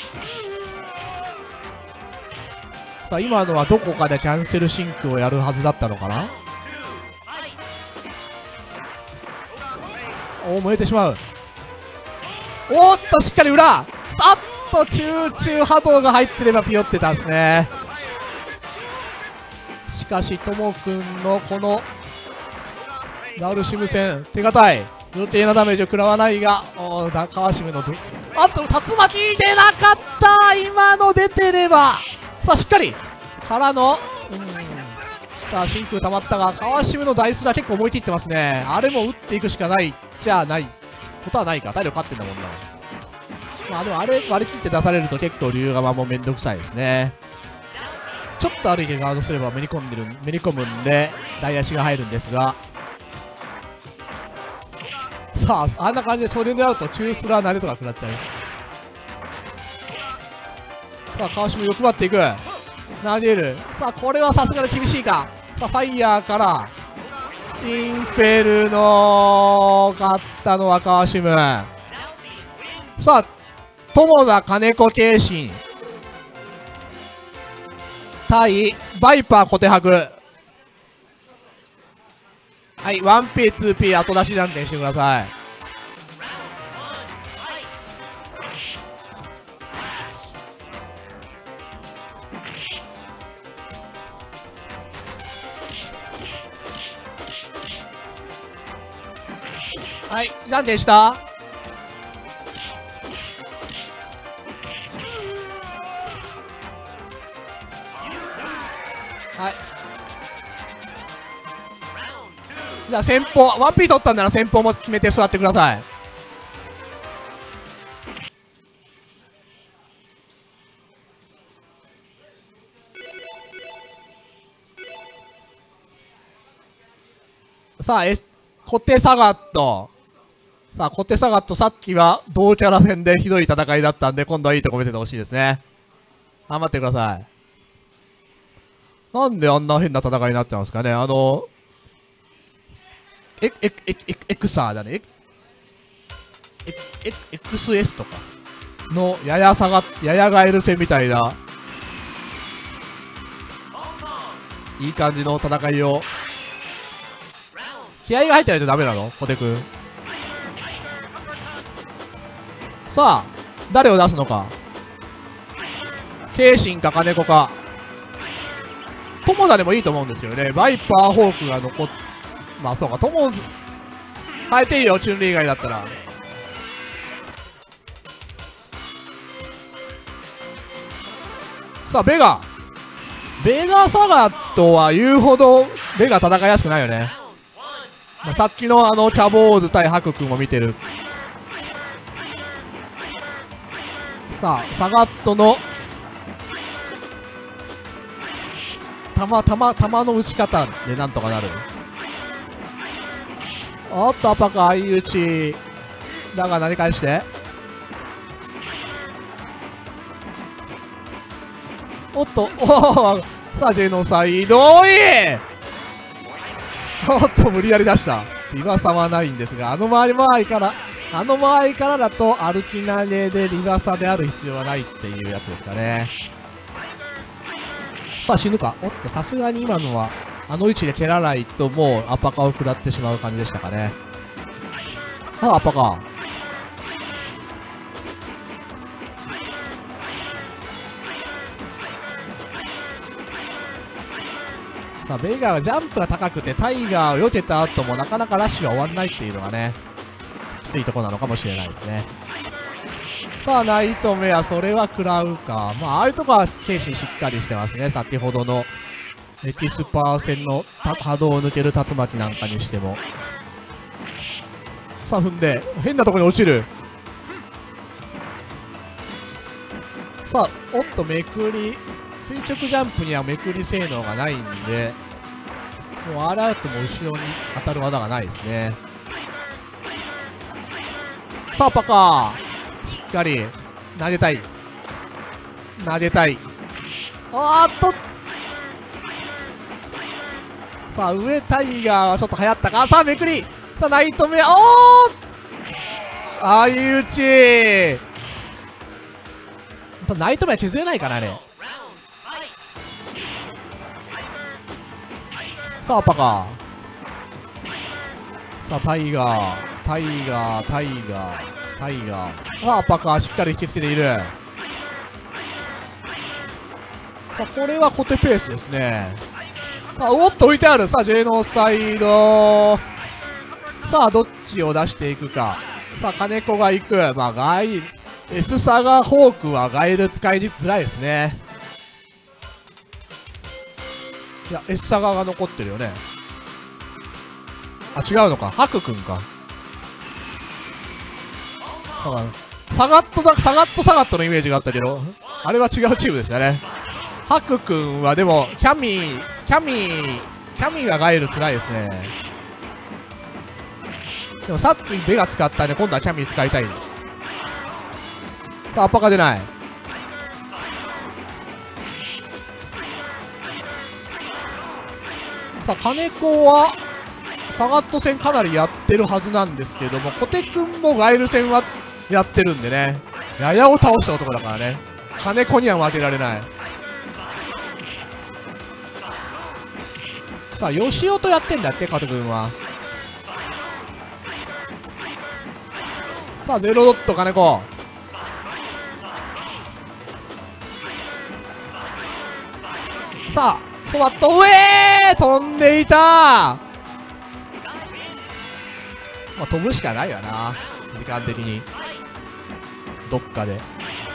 さあ今のはどこかでキャンセル真空をやるはずだったのかな。おお、燃えてしまう。おっとしっかり裏、あっと集中波動が入ってればピヨってたんですね。しかしともくんのこのダルシム戦手堅い、余計なダメージを食らわないが、川島のあっと竜巻出なかった。今の出てれば。さあしっかりからのさあ真空溜まったが、川島のダイスラ結構思い切ってますね。あれも打っていくしかないじゃないことはないか、体力勝ってんだもんな。まあでもあれ割り切って出されると結構竜釜もめんどくさいですね。ちょっと歩いてガードすればめり込むんで大足が入るんですが、さああんな感じでそれで会うと中スラ慣れとか食らっちゃう。さあ川島欲張っていく、投げる。さあこれはさすがに厳しいか。さあファイヤーからインフェルノ、勝ったのは川島。さあ友田金子慶心対バイパー小手博。はい、1P2P 後出し断点してください。はい、じゃんでした。はい。じゃあ先方 1P 取ったんなら先方も決めて座ってください。さあ小手サガット。さあ小手サガット、さっきは同キャラ戦でひどい戦いだったんで、今度はいいとこ見せてほしいですね。頑張ってください。なんであんな変な戦いになっちゃうんですかね。エクサーだね。XS とかのややガエル戦みたいな、いい感じの戦いを。気合が入ってないとダメなの小手くん。さあ誰を出すのか。慶心か金子か友田でもいいと思うんですけどね。バイパーホークが残っ、まあそうか、友変えていいよ、チュンリー以外だったら。さあベガサガットは言うほどベガ戦いやすくないよね。まあ、さっきのチャボーズ対ハク君も見てる。さあサガットの弾の打ち方でなんとかなる。おっとアパカ相打ちだが、何返して、おっとさあジェノサイドイ、おっと無理やり出した。リバサはないんですが、あの周りからだとアルチナゲでリバサである必要はないっていうやつですかね。さあ死ぬか。おっとさすがに今のはあの位置で蹴らないともうアッパーカーを食らってしまう感じでしたかね。あ、アッパーカー。さあ、ベガはジャンプが高くてタイガーを避けた後もなかなかラッシュが終わんないっていうのがね、きついところなのかもしれないですね。さあ、ナイトメア、それは食らうか。まあ、ああいうとこは精神しっかりしてますね。先ほどのエキスパー戦の波動を抜ける竜巻なんかにしても。さあ、踏んで、変なところに落ちる。さあ、おっと、めくり。垂直ジャンプにはめくり性能がないんで、もうあれアウトも後ろに当たる技がないですね。さあ、パカー。しっかり、投げたい。投げたい。あーっと。さあ、上タイガーはちょっと流行ったか。さあ、めくり。さあ、ナイトメア。おー相打ち。ナイトメア削れないかな、あれ。さあ、パカー。さあ、タイガー。タイガー、タイガー、タイガー。さあ、パカーしっかり引きつけている。さあ、これはコテペースですね。さあ、おっと置いてある。さあ、ジェノサイド。さあ、どっちを出していくか。さあ、金子が行く。まあ、ガイ、S サガホークはガイル使いづらいですね。いや、S サガが残ってるよね。あ、違うのか。ハクくんか。サガットのイメージがあったけど、あれは違うチームでしたね。ハクくんはでも、キャミーがガイル辛いですね。でもさっきベガ使ったんで、今度はキャミー使いたい。さあ、アッパーが出ない。さあ、金子は、サガット戦かなりやってるはずなんですけども、コテ君もガイル戦はやってるんでね。ヤヤを倒した男だからね。金子には負けられない。さあ、吉尾とやってんだって、コテ君は。さあ、ゼロドット金子。さあ、ソワット上飛んでいた。まあ、飛ぶしかないよな、時間的に。どっかで。さ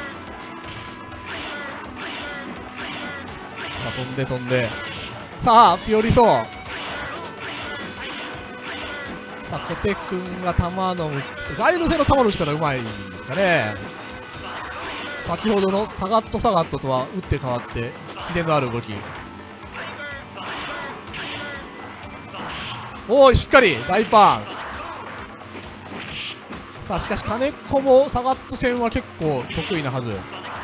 あ、飛んで飛んで。さあ、ピオリソー。さあ、コテ君が玉の、ガイル戦の玉の打ち方うまいんですかね。先ほどのサガットとは打って変わって、キレのある動き。おお、しっかり大パン。さあ、しかし金子もサガット戦は結構得意なはず。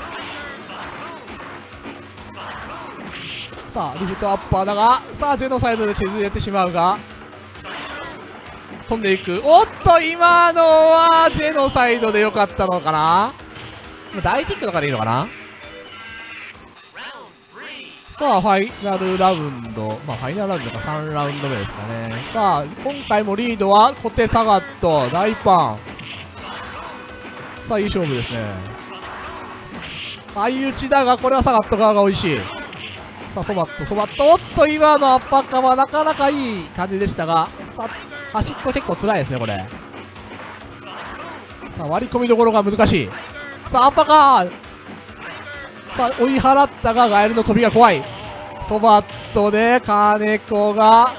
さあ、リフトアッパーだが、さあ、ジェノサイドで削れてしまうが、飛んでいく。おっと、今のはジェノサイドでよかったのかな。大キックとかでいいのかな。さあ、ファイナルラウンド。まあ、ファイナルラウンドか3ラウンド目ですかね。さあ、今回もリードはコテサガット、大パン。さあ、いい勝負ですね。相打ちだが、これはサガット側が美味しい。さあ、ソバット。おっと、今のアッパーカーはなかなかいい感じでしたが、さあ、端っこ結構辛いですね、これ。さあ、割り込みどころが難しい。さあ、アッパーカー。さあ、追い払ったが、ガエルの飛びが怖い。ソバットで、金子が。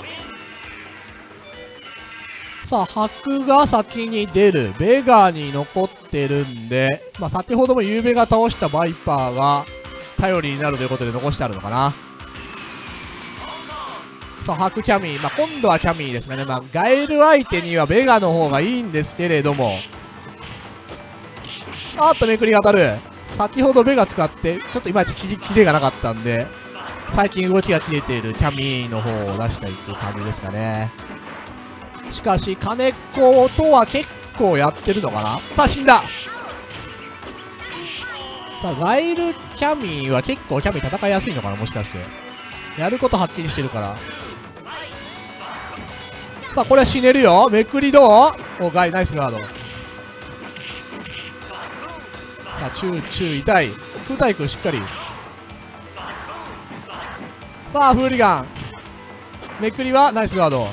さあ、白が先に出る。ベガに残ってるんで、まあ、先ほどもゆうべが倒したバイパーが、頼りになるということで残してあるのかな。さあ、白キャミー。まあ、今度はキャミーですかね。まあ、ガエル相手にはベガの方がいいんですけれども。あっと、めくりが当たる。先ほどベガ使って、ちょっといまいちキレがなかったんで、最近動きが切れているキャミーの方を出したいっていう感じですかね。しかし、金子とは結構やってるのかな。さあ、死んだ。さあ、ガイルキャミーは結構キャミー戦いやすいのかな、もしかして。やることはっきりしてるから。 さあこれは死ねるよ。めくりどう？おガイナイスガード。さあチューチュー痛い。風太君しっかり。さあフーリガンめくりはナイスガード。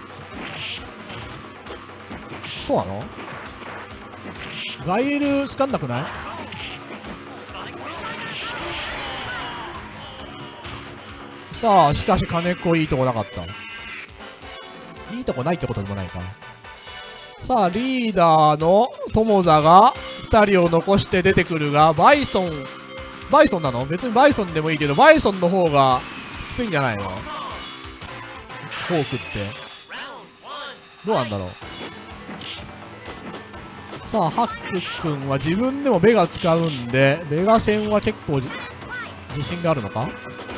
そうなの？ガイエルつかんなくない？さあしかし金っ子いいとこなかった。いいとこないってことでもないか。さあリーダーの友座が2人を残して出てくるが、バイソンなの？別にバイソンでもいいけど、バイソンの方がきついんじゃないの？フォークってどうなんだろう。さあハック君は自分でもベガ使うんで、ベガ戦は結構自信があるのか。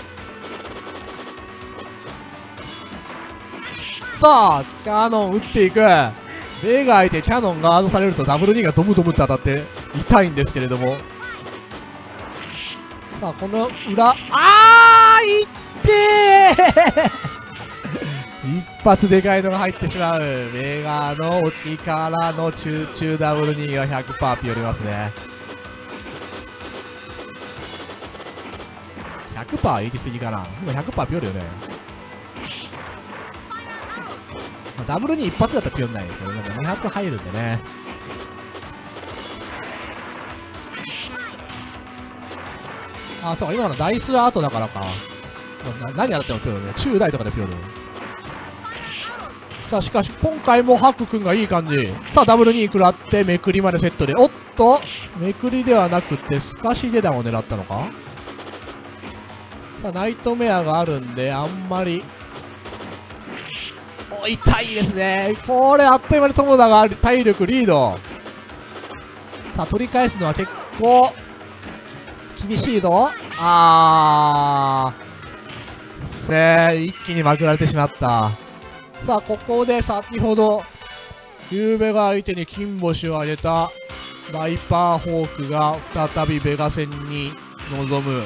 さあキャノン打っていく。ベガ相手キャノンガードされるとダブル2がドムドムって当たって痛いんですけれども、さあこの裏、いってー一発でかいのが入ってしまう。ベガの落ちからのチューチューダブル2が 100% ピヨりますね。 100% 行き過ぎかな。今 100% ピヨるよね。ダブル2一発だったらピヨんないですよ。2発入るんでね。そうか、今のダイスラートだからか。何やってもピヨるね。中大とかでピヨる。さあしかし今回もハック君がいい感じ。さあダブル2食らってめくりまでセットで、おっとめくりではなくてスカシゲダンを狙ったのか。さあナイトメアがあるんであんまり、痛いですね。これあっという間に友田が体力リード。さあ取り返すのは結構厳しいぞ。一気にまくられてしまった。さあここで先ほどゆうべが相手に金星を挙げたバイパーホークが再びベガ戦に臨む。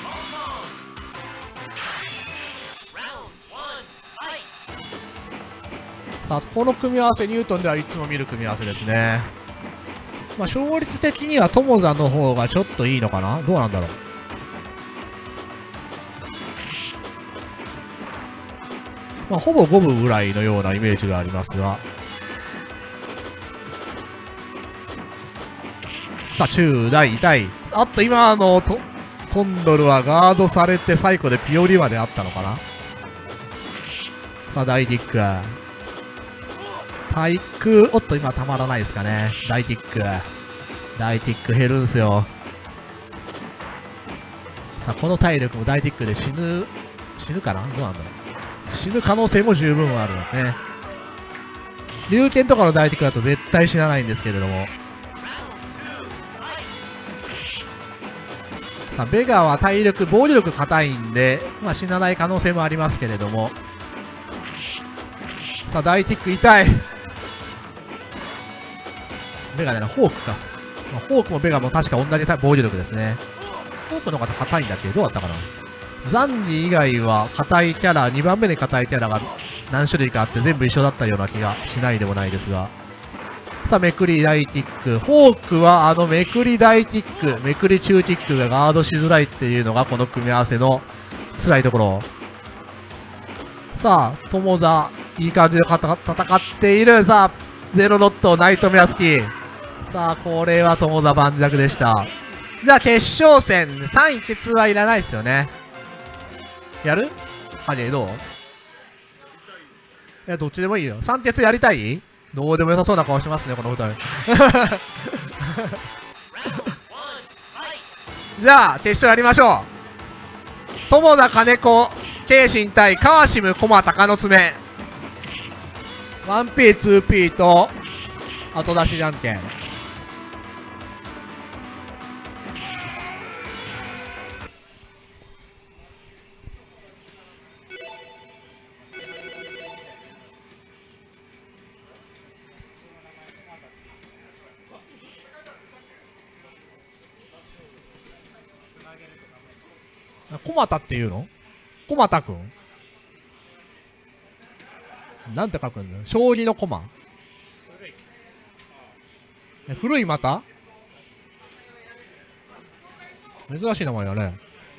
さあこの組み合わせニュートンではいつも見る組み合わせですね。勝率的には友座の方がちょっといいのかな。どうなんだろう。ほぼ五分ぐらいのようなイメージがありますが、さあ中大痛い。今のコンドルはガードされて最後でピオリまであったのかな。さあ大ティック対空、今たまらないですかね。大ティック減るんすよ。さあこの体力も大ティックで死ぬかな。どうなんだろう。死ぬ可能性も十分あるのね。龍剣とかの大ティックだと絶対死なないんですけれども、さあベガは防御力硬いんで、死なない可能性もありますけれども、さあ大ティック痛い。ベガじゃない、ホークか。ホークもベガも確か同じ防御力ですね。ホークの方が硬いんだっけ。どうだったかな。ザンニ以外は硬いキャラ、2番目に硬いキャラが何種類かあって全部一緒だったような気がしないでもないですが。さあめくり大ティック、ホークはめくり大ティック、めくり中ティックがガードしづらいっていうのがこの組み合わせの辛いところ。さあ友座いい感じで戦っている。さあゼロロットナイトメアスキー。さあこれは友座盤石でした。じゃあ決勝戦3位決はいらないですよね。やる？ハジェどう？いやどっちでもいいよ。3決やりたい？どうでもよさそうな顔してますねこの2人。じゃあ決勝やりましょう。友田金子慶心対川島駒鷹の爪。 1P2P と後出しじゃんけん。駒田っていうの？駒田くん？ なんて書くんだ、将棋の駒。古いまた珍しい名前だね。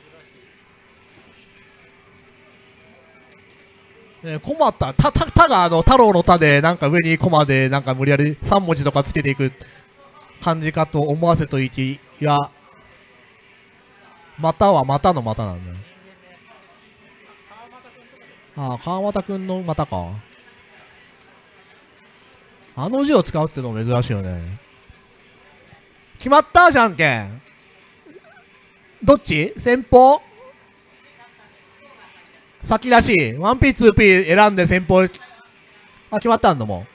困った。たが太郎のたで、なんか上にコマで、なんか無理やり3文字とかつけていく感じかと思わせといきや、またはまたのまたなんだよ。ああ、川又くんのまたか。あの字を使うってのも珍しいよね。決まったじゃんけん。どっち先方先出し。1P、2P 選んで先方。あ、決まったんだも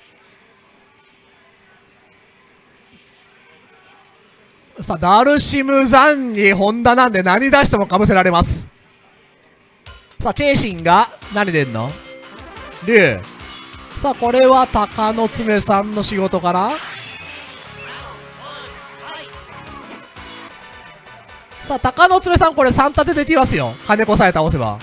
ん。さあ、ダルシムザンにホンダなんで何出しても被せられます。さあ、ケイシンが何出んの竜。さあ、これは鷹の爪さんの仕事かな。さあ、鷹の爪さんこれ3立てできますよ。金子さえ倒せば。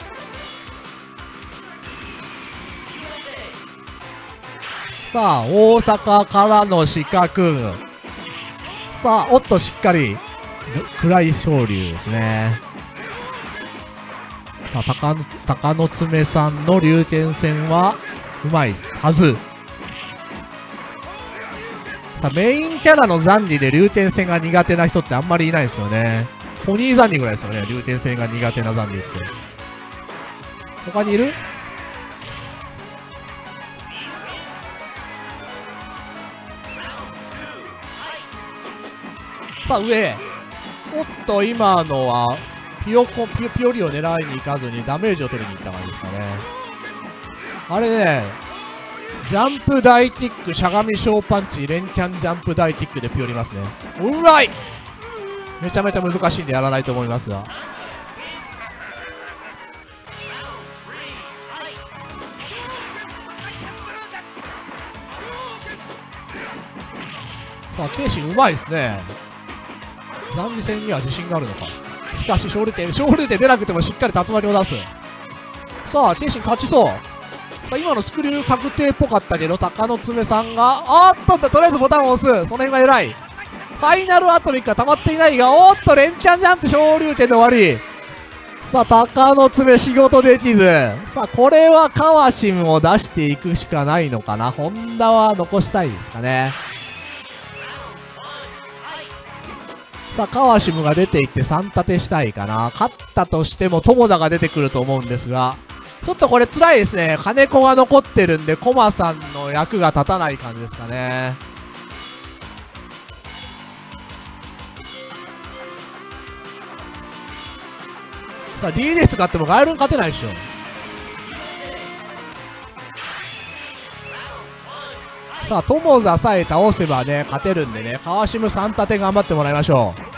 さあ、大阪からの四角。さあ、おっと、しっかり、暗い昇竜ですね。さあ、鷹の爪さんの龍剣戦は、うまいはず。さあ、メインキャラのザンディで龍剣戦が苦手な人ってあんまりいないですよね。ポニーザンディぐらいですよね、龍剣戦が苦手なザンディって。他にいる？さあ、上。おっと、今のは、ピオリを狙いに行かずにダメージを取りに行った感じですかね。あれね、ジャンプ大キック、しゃがみ小パンチ、連キャンジャンプ大キックでピオりますね。うまい！めちゃめちゃ難しいんでやらないと思いますが。さあ、ケイシンうまいですね。残次戦には自信があるのか。しかし、勝利点出なくてもしっかり竜巻を出す。さあ、ケイシン勝ちそう。さあ、今のスクリュー確定っぽかったけど、鷹の爪さんが、とりあえずボタンを押す。その辺が偉い。ファイナルアトミックは溜まっていないが、連チャンジャンプ昇竜拳で終わり。さあ、鷹の爪仕事できず。さあ、これはカワシムを出していくしかないのかな。ホンダは残したいですかね。さあ、カワシムが出ていって3立てしたいかな。勝ったとしても友田が出てくると思うんですが、ちょっとこれ辛いですね。金子が残ってるんで、コマさんの役が立たない感じですかね。さあ、DD 使ってもガエルン勝てないでしょ。さあ、友田さえ倒せばね、勝てるんでね、川島3立て頑張ってもらいましょう。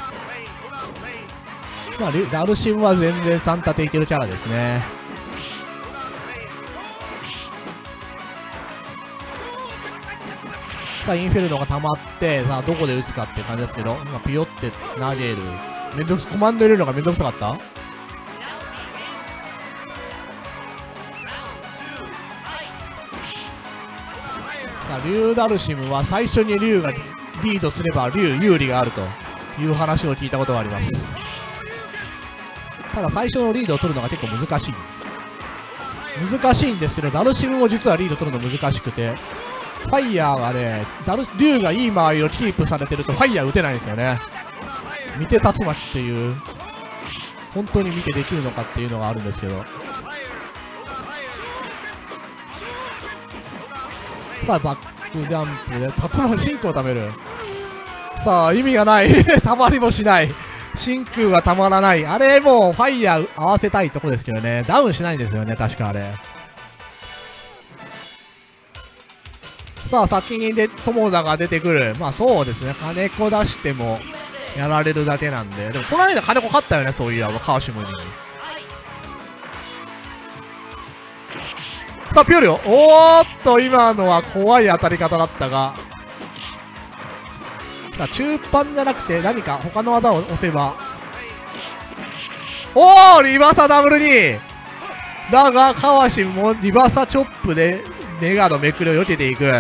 まあ、ダルシムは全然3立ていけるキャラですね。さあ、インフェルノが溜まって、さあ、どこで打つかっていう感じですけど、今、ピヨって投げる。コマンド入れるのがめんどくさかった？さあ、竜ダルシムは最初に竜がリードすれば竜有利があるという話を聞いたことがあります。ただ最初のリードを取るのが結構難しいんですけど、ダルシムも実はリード取るの難しくて、ファイヤーはね、竜がいい間合いをキープされてるとファイヤー打てないんですよね。見て竜巻っていう、本当に見てできるのかっていうのがあるんですけど。さあ、バックジャンプで竜巻シンクを貯める。さあ、意味がないたまりもしない。真空はたまらない。あれもうファイヤー合わせたいとこですけどね、ダウンしないんですよね、確かあれ。さあ、先に友田が出てくる。まあそうですね、金子出してもやられるだけなんで。でもこの間金子勝ったよね、そういや、カーシムに。さあ、ピョリオ。今のは怖い当たり方だったが。さあ、中盤じゃなくて何か他の技を押せば。リバーサーダブルにだが川島もリバーサチョップでネガのめくりを避けていく。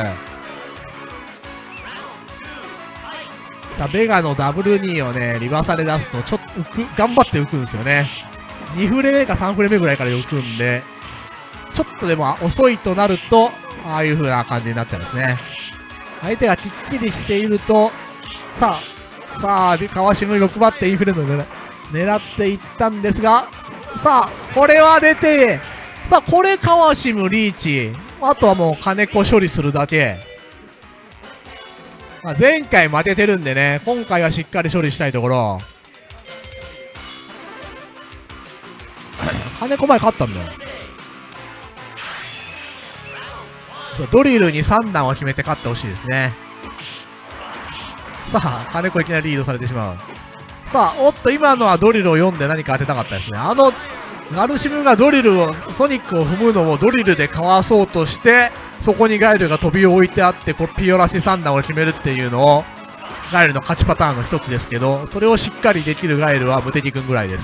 さあベガのダブル2をねリバーサで出すとちょっと頑張って浮くんですよね。2フレ目か3フレ目ぐらいから浮くんで、ちょっとでも遅いとなるとああいう風な感じになっちゃうんですね。相手がきっちりしていると、さあ川島欲張ってインフレの狙っていったんですが、さあこれは出て、さあこれ川島リーチ、あとはもう金子処理するだけ。まあ、前回負けてるんでね、今回はしっかり処理したいところ。金子前勝ったんだよ。ドリルに3段を決めて勝ってほしいですね。さあ金子いきなりリードされてしまう。さあおっと今のはドリルを読んで何か当てたかったですね。ガルシムがドリルをソニックを踏むのをドリルでかわそうとして、そこにガイルが飛び置いてあってピオラシ3段を決めるっていうのをガイルの勝ちパターンの一つですけど、それをしっかりできるガイルはムテキ君ぐらいです。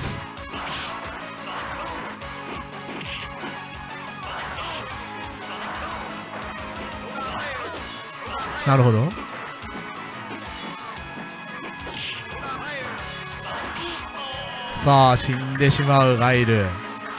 なるほど。さあ死んでしまうガイル。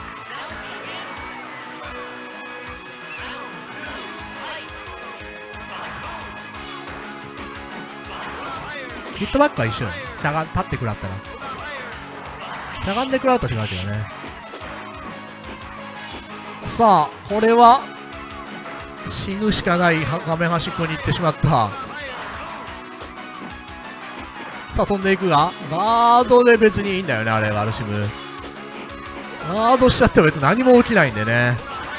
ヒットバックは一緒よ。立って食らったらしゃがんで食らうと違うけどね。さあこれは死ぬしかない。画面端っこに行ってしまった。さあ飛んでいくが、ガードで別にいいんだよね、あれガルシム。ガードしちゃっても別に何も起きないんでね。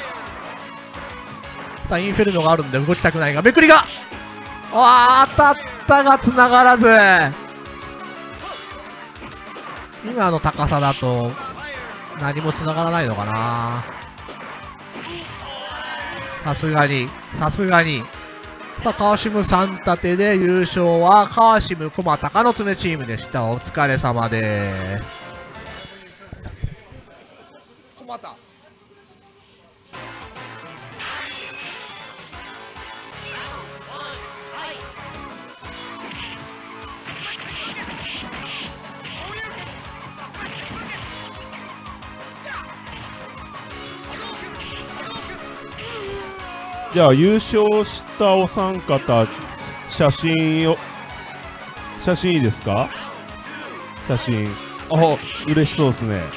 さあインフェルノがあるんで動きたくないが、めくりが当たったが繋がらず。今の高さだと何も繋がらないのかな。さすがにさあ川島3立てで優勝は川島駒高の爪チームでした。お疲れ様です。駒田じゃあ優勝したお三方、写真いいですか？写真。嬉しそうですね。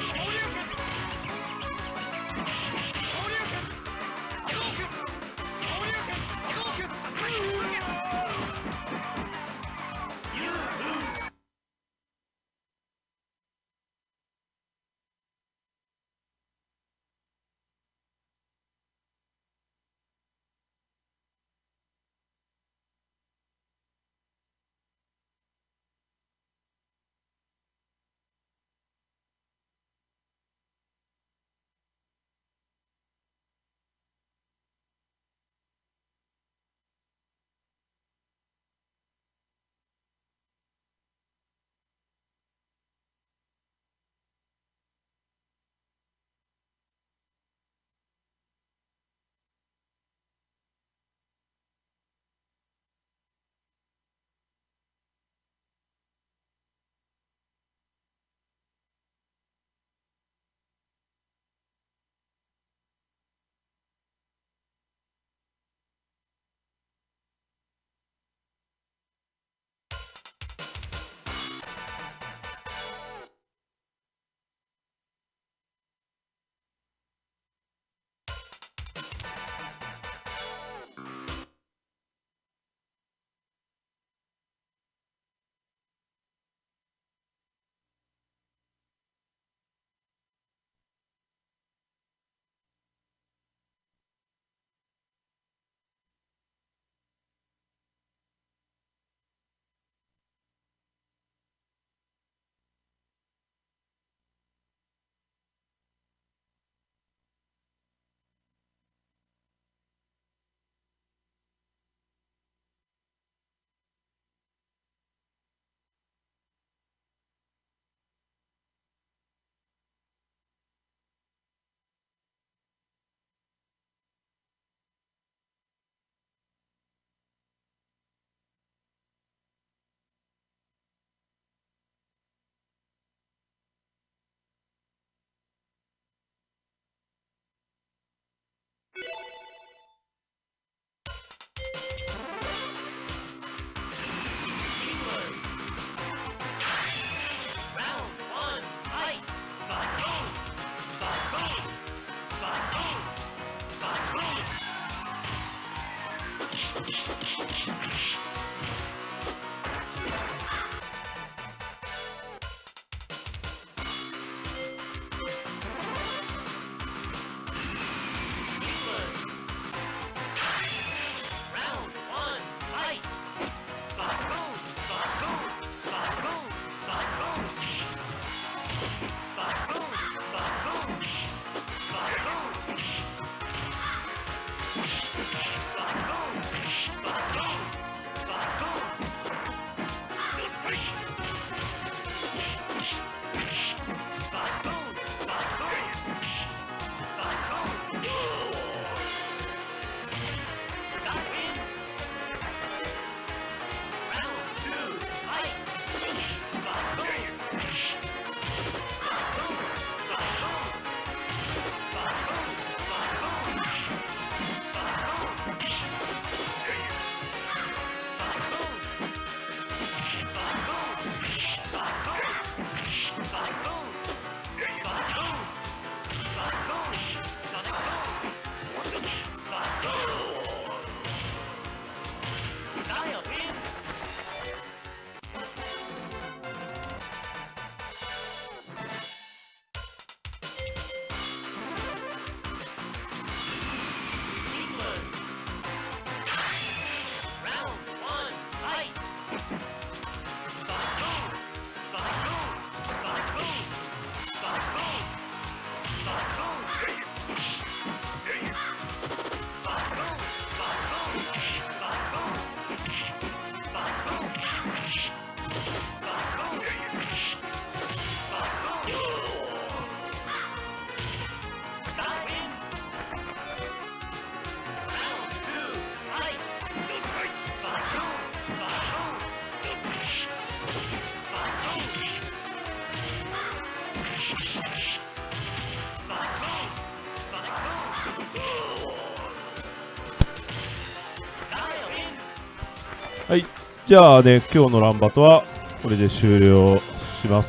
はい、じゃあね、今日のランバトはこれで終了します。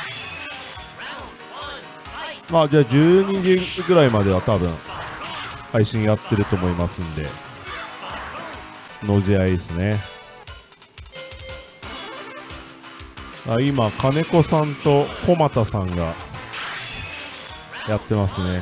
まあじゃあ12時ぐらいまでは多分配信やってると思いますんで、のじ合いですね。あ、今金子さんと小俣さんがやってますね。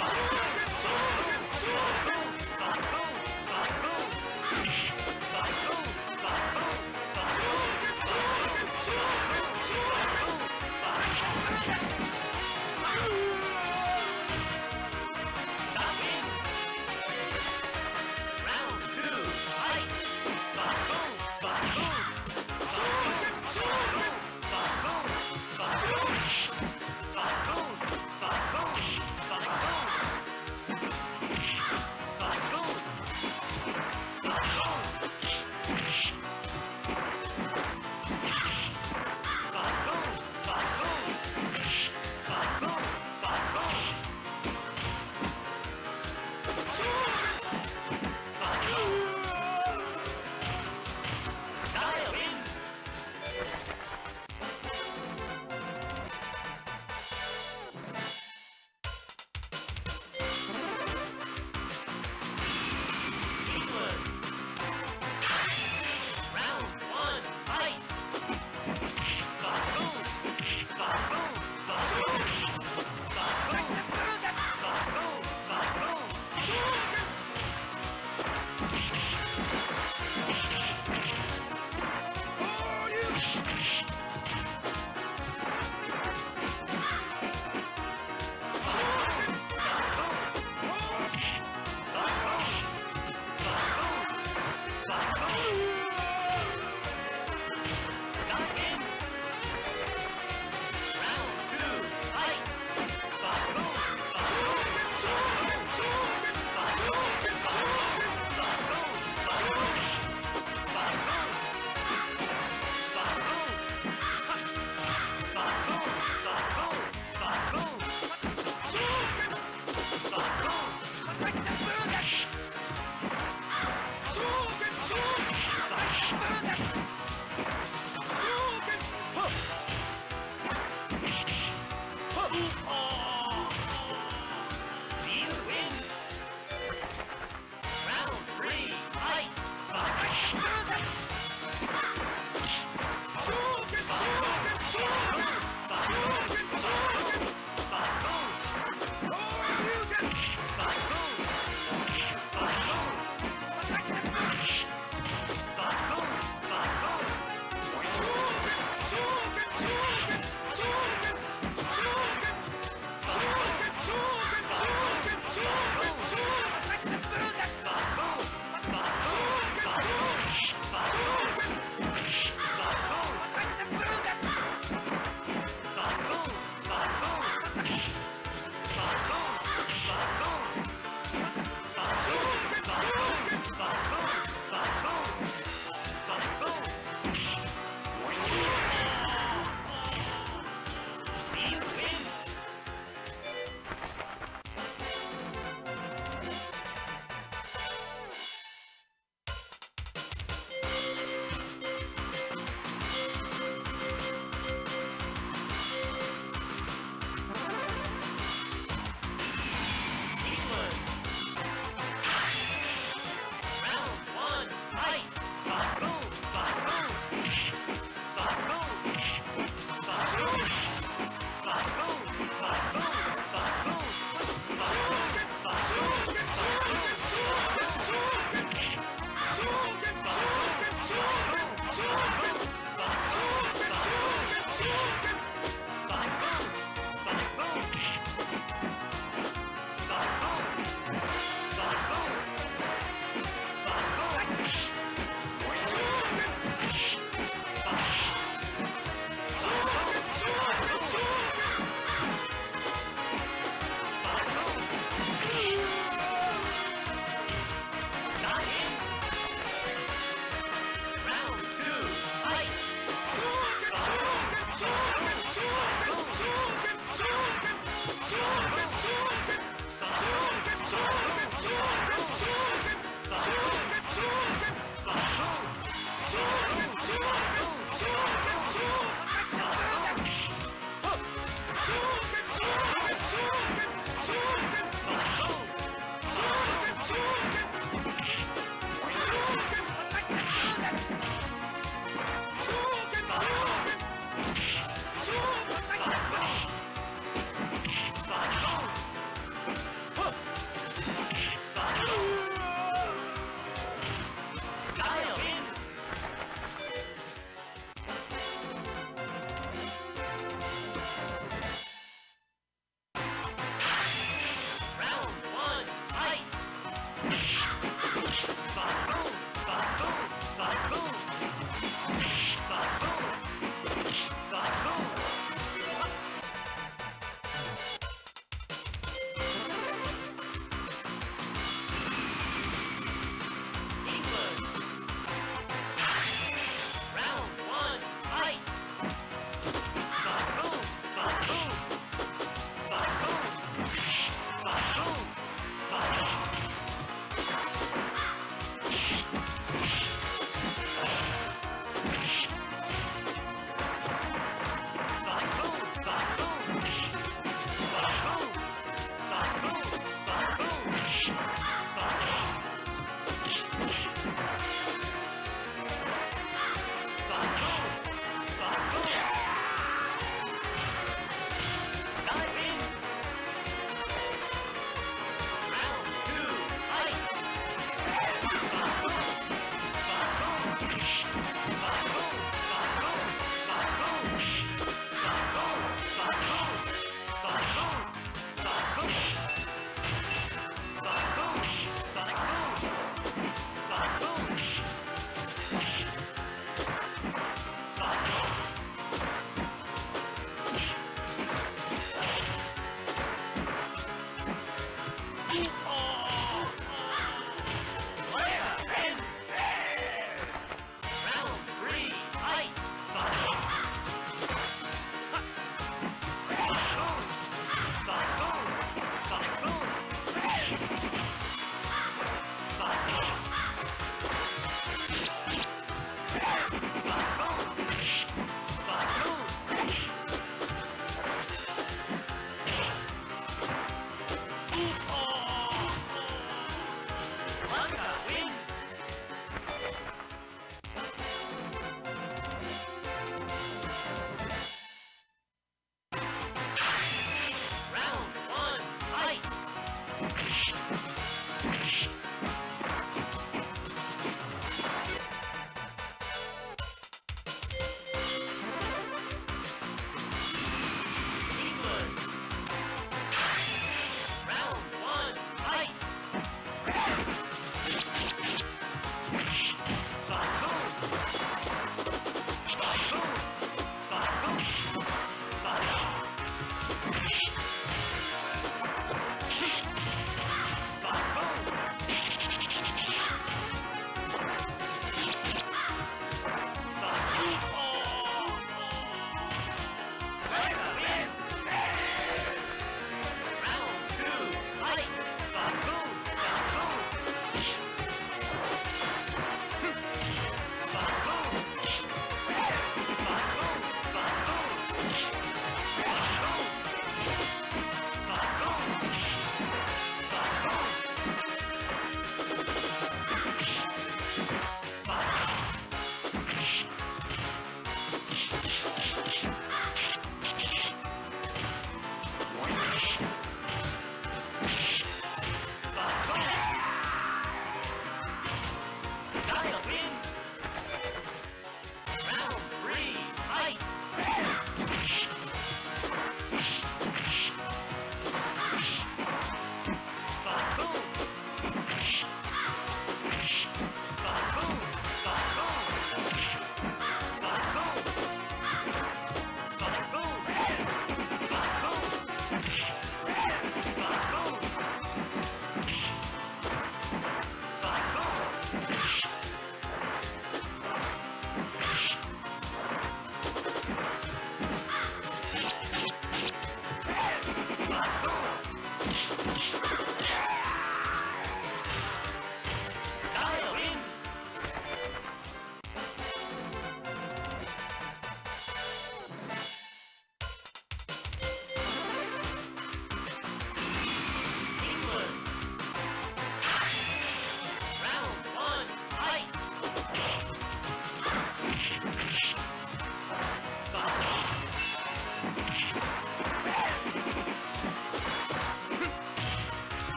Sonic Boom!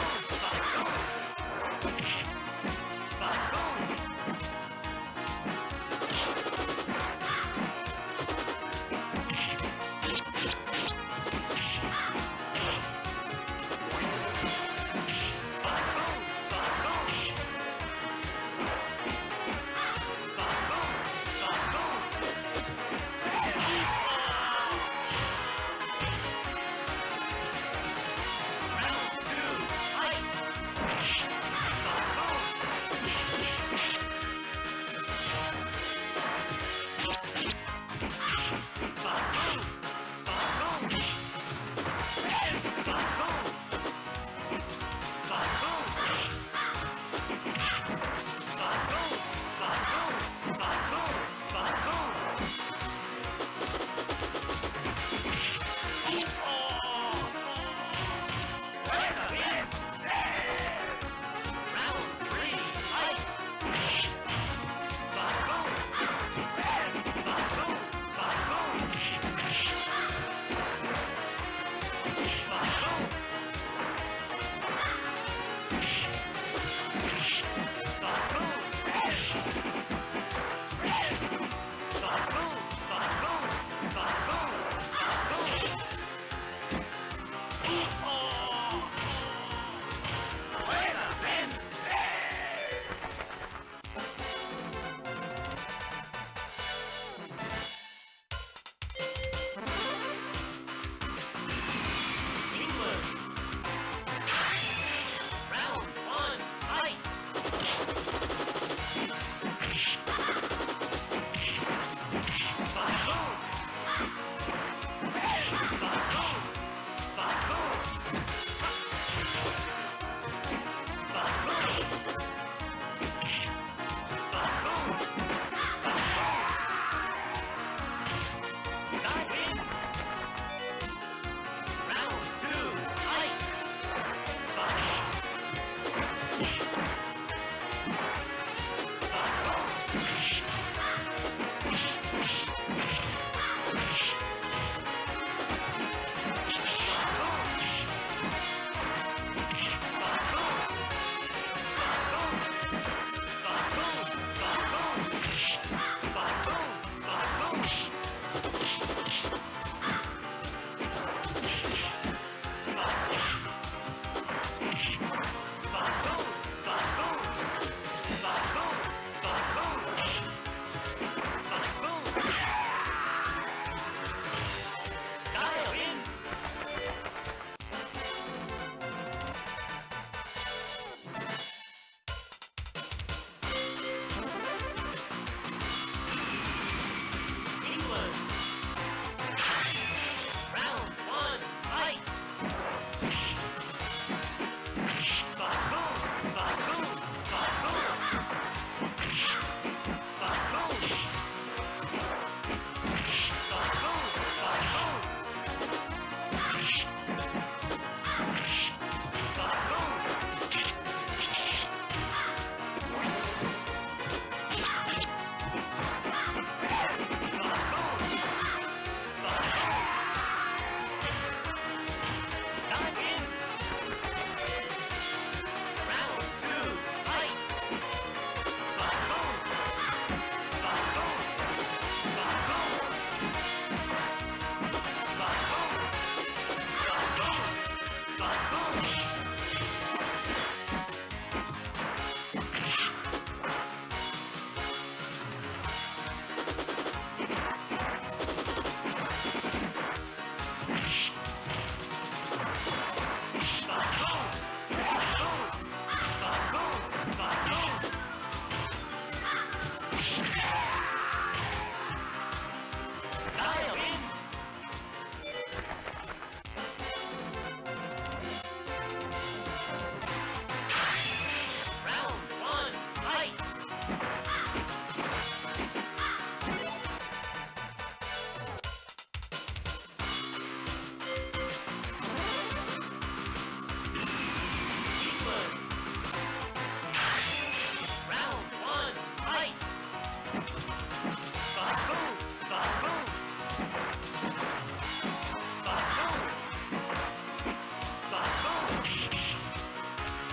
Round 2, fight!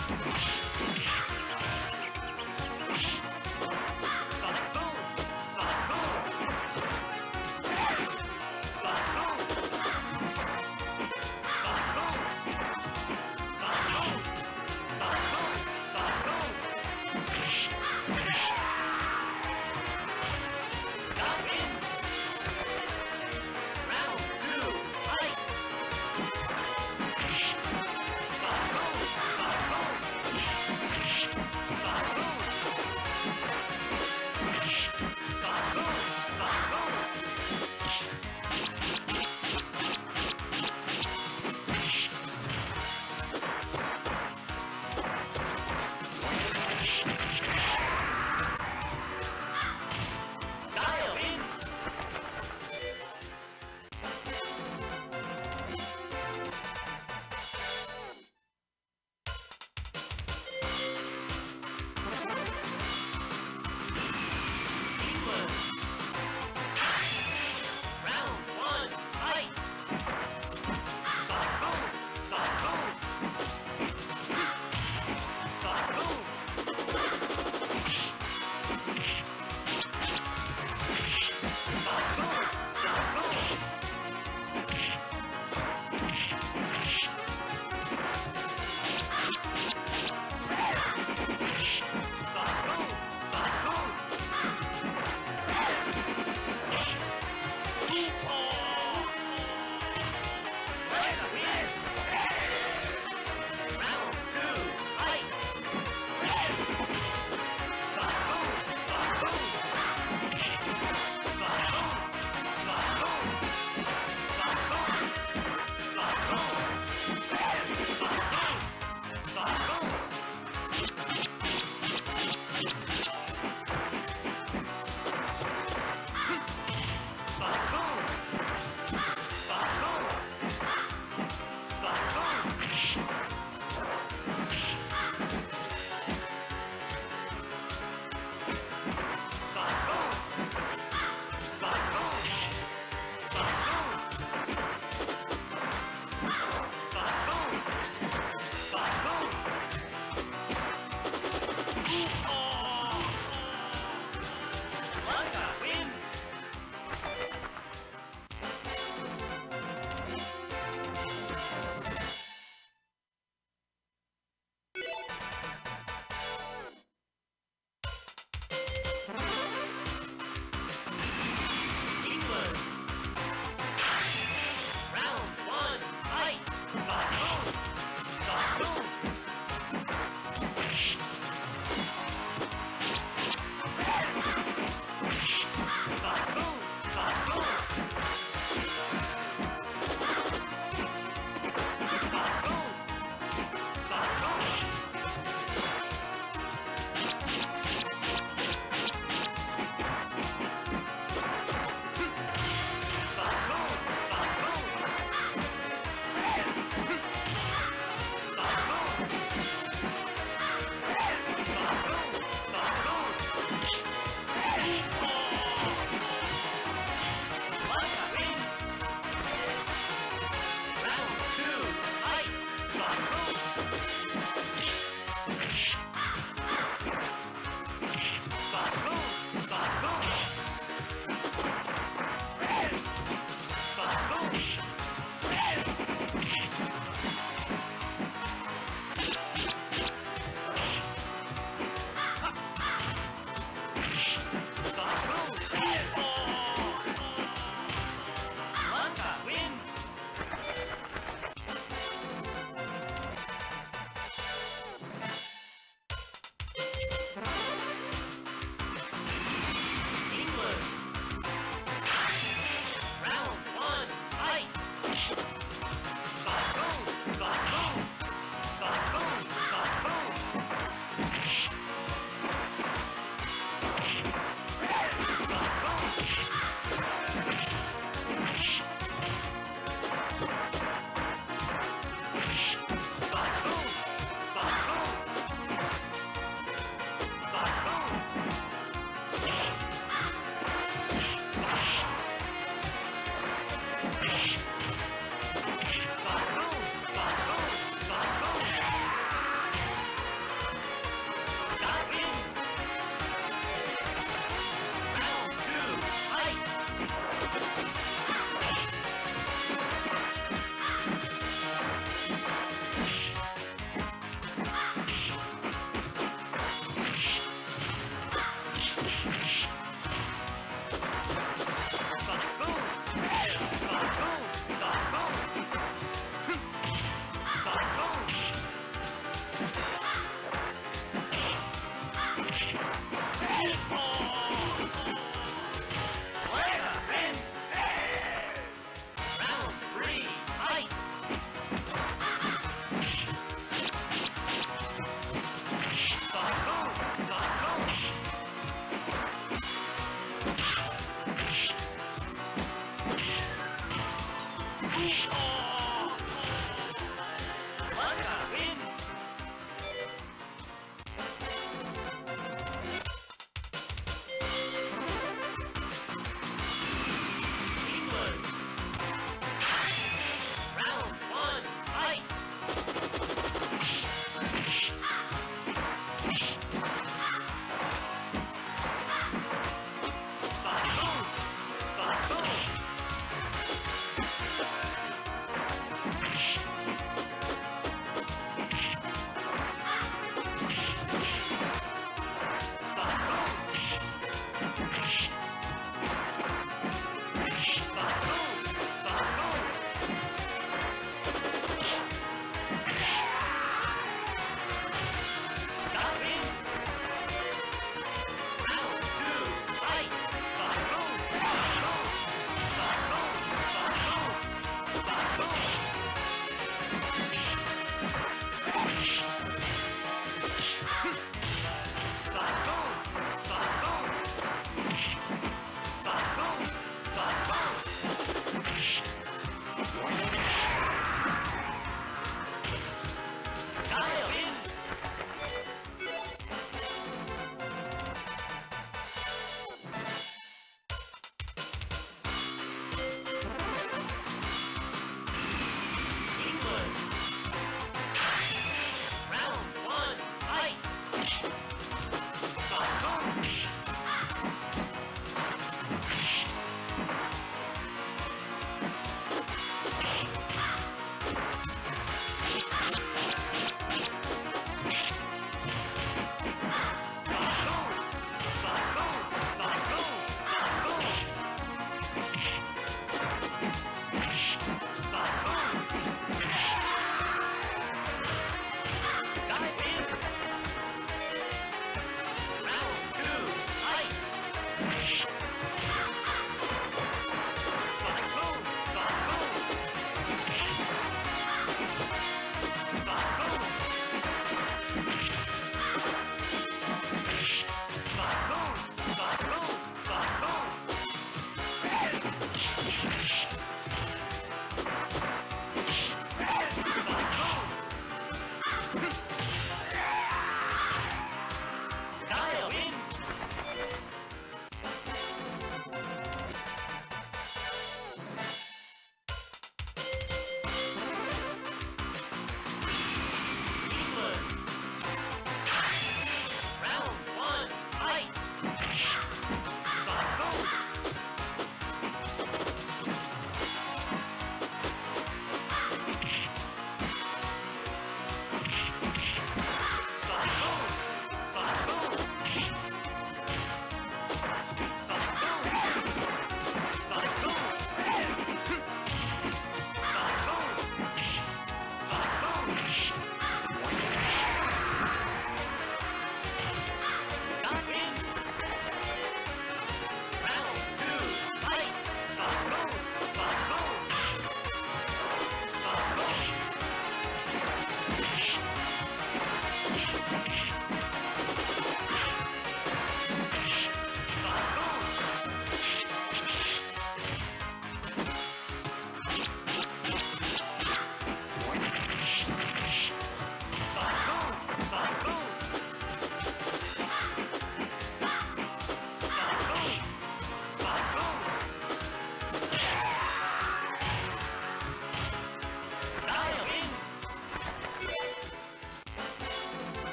Sonic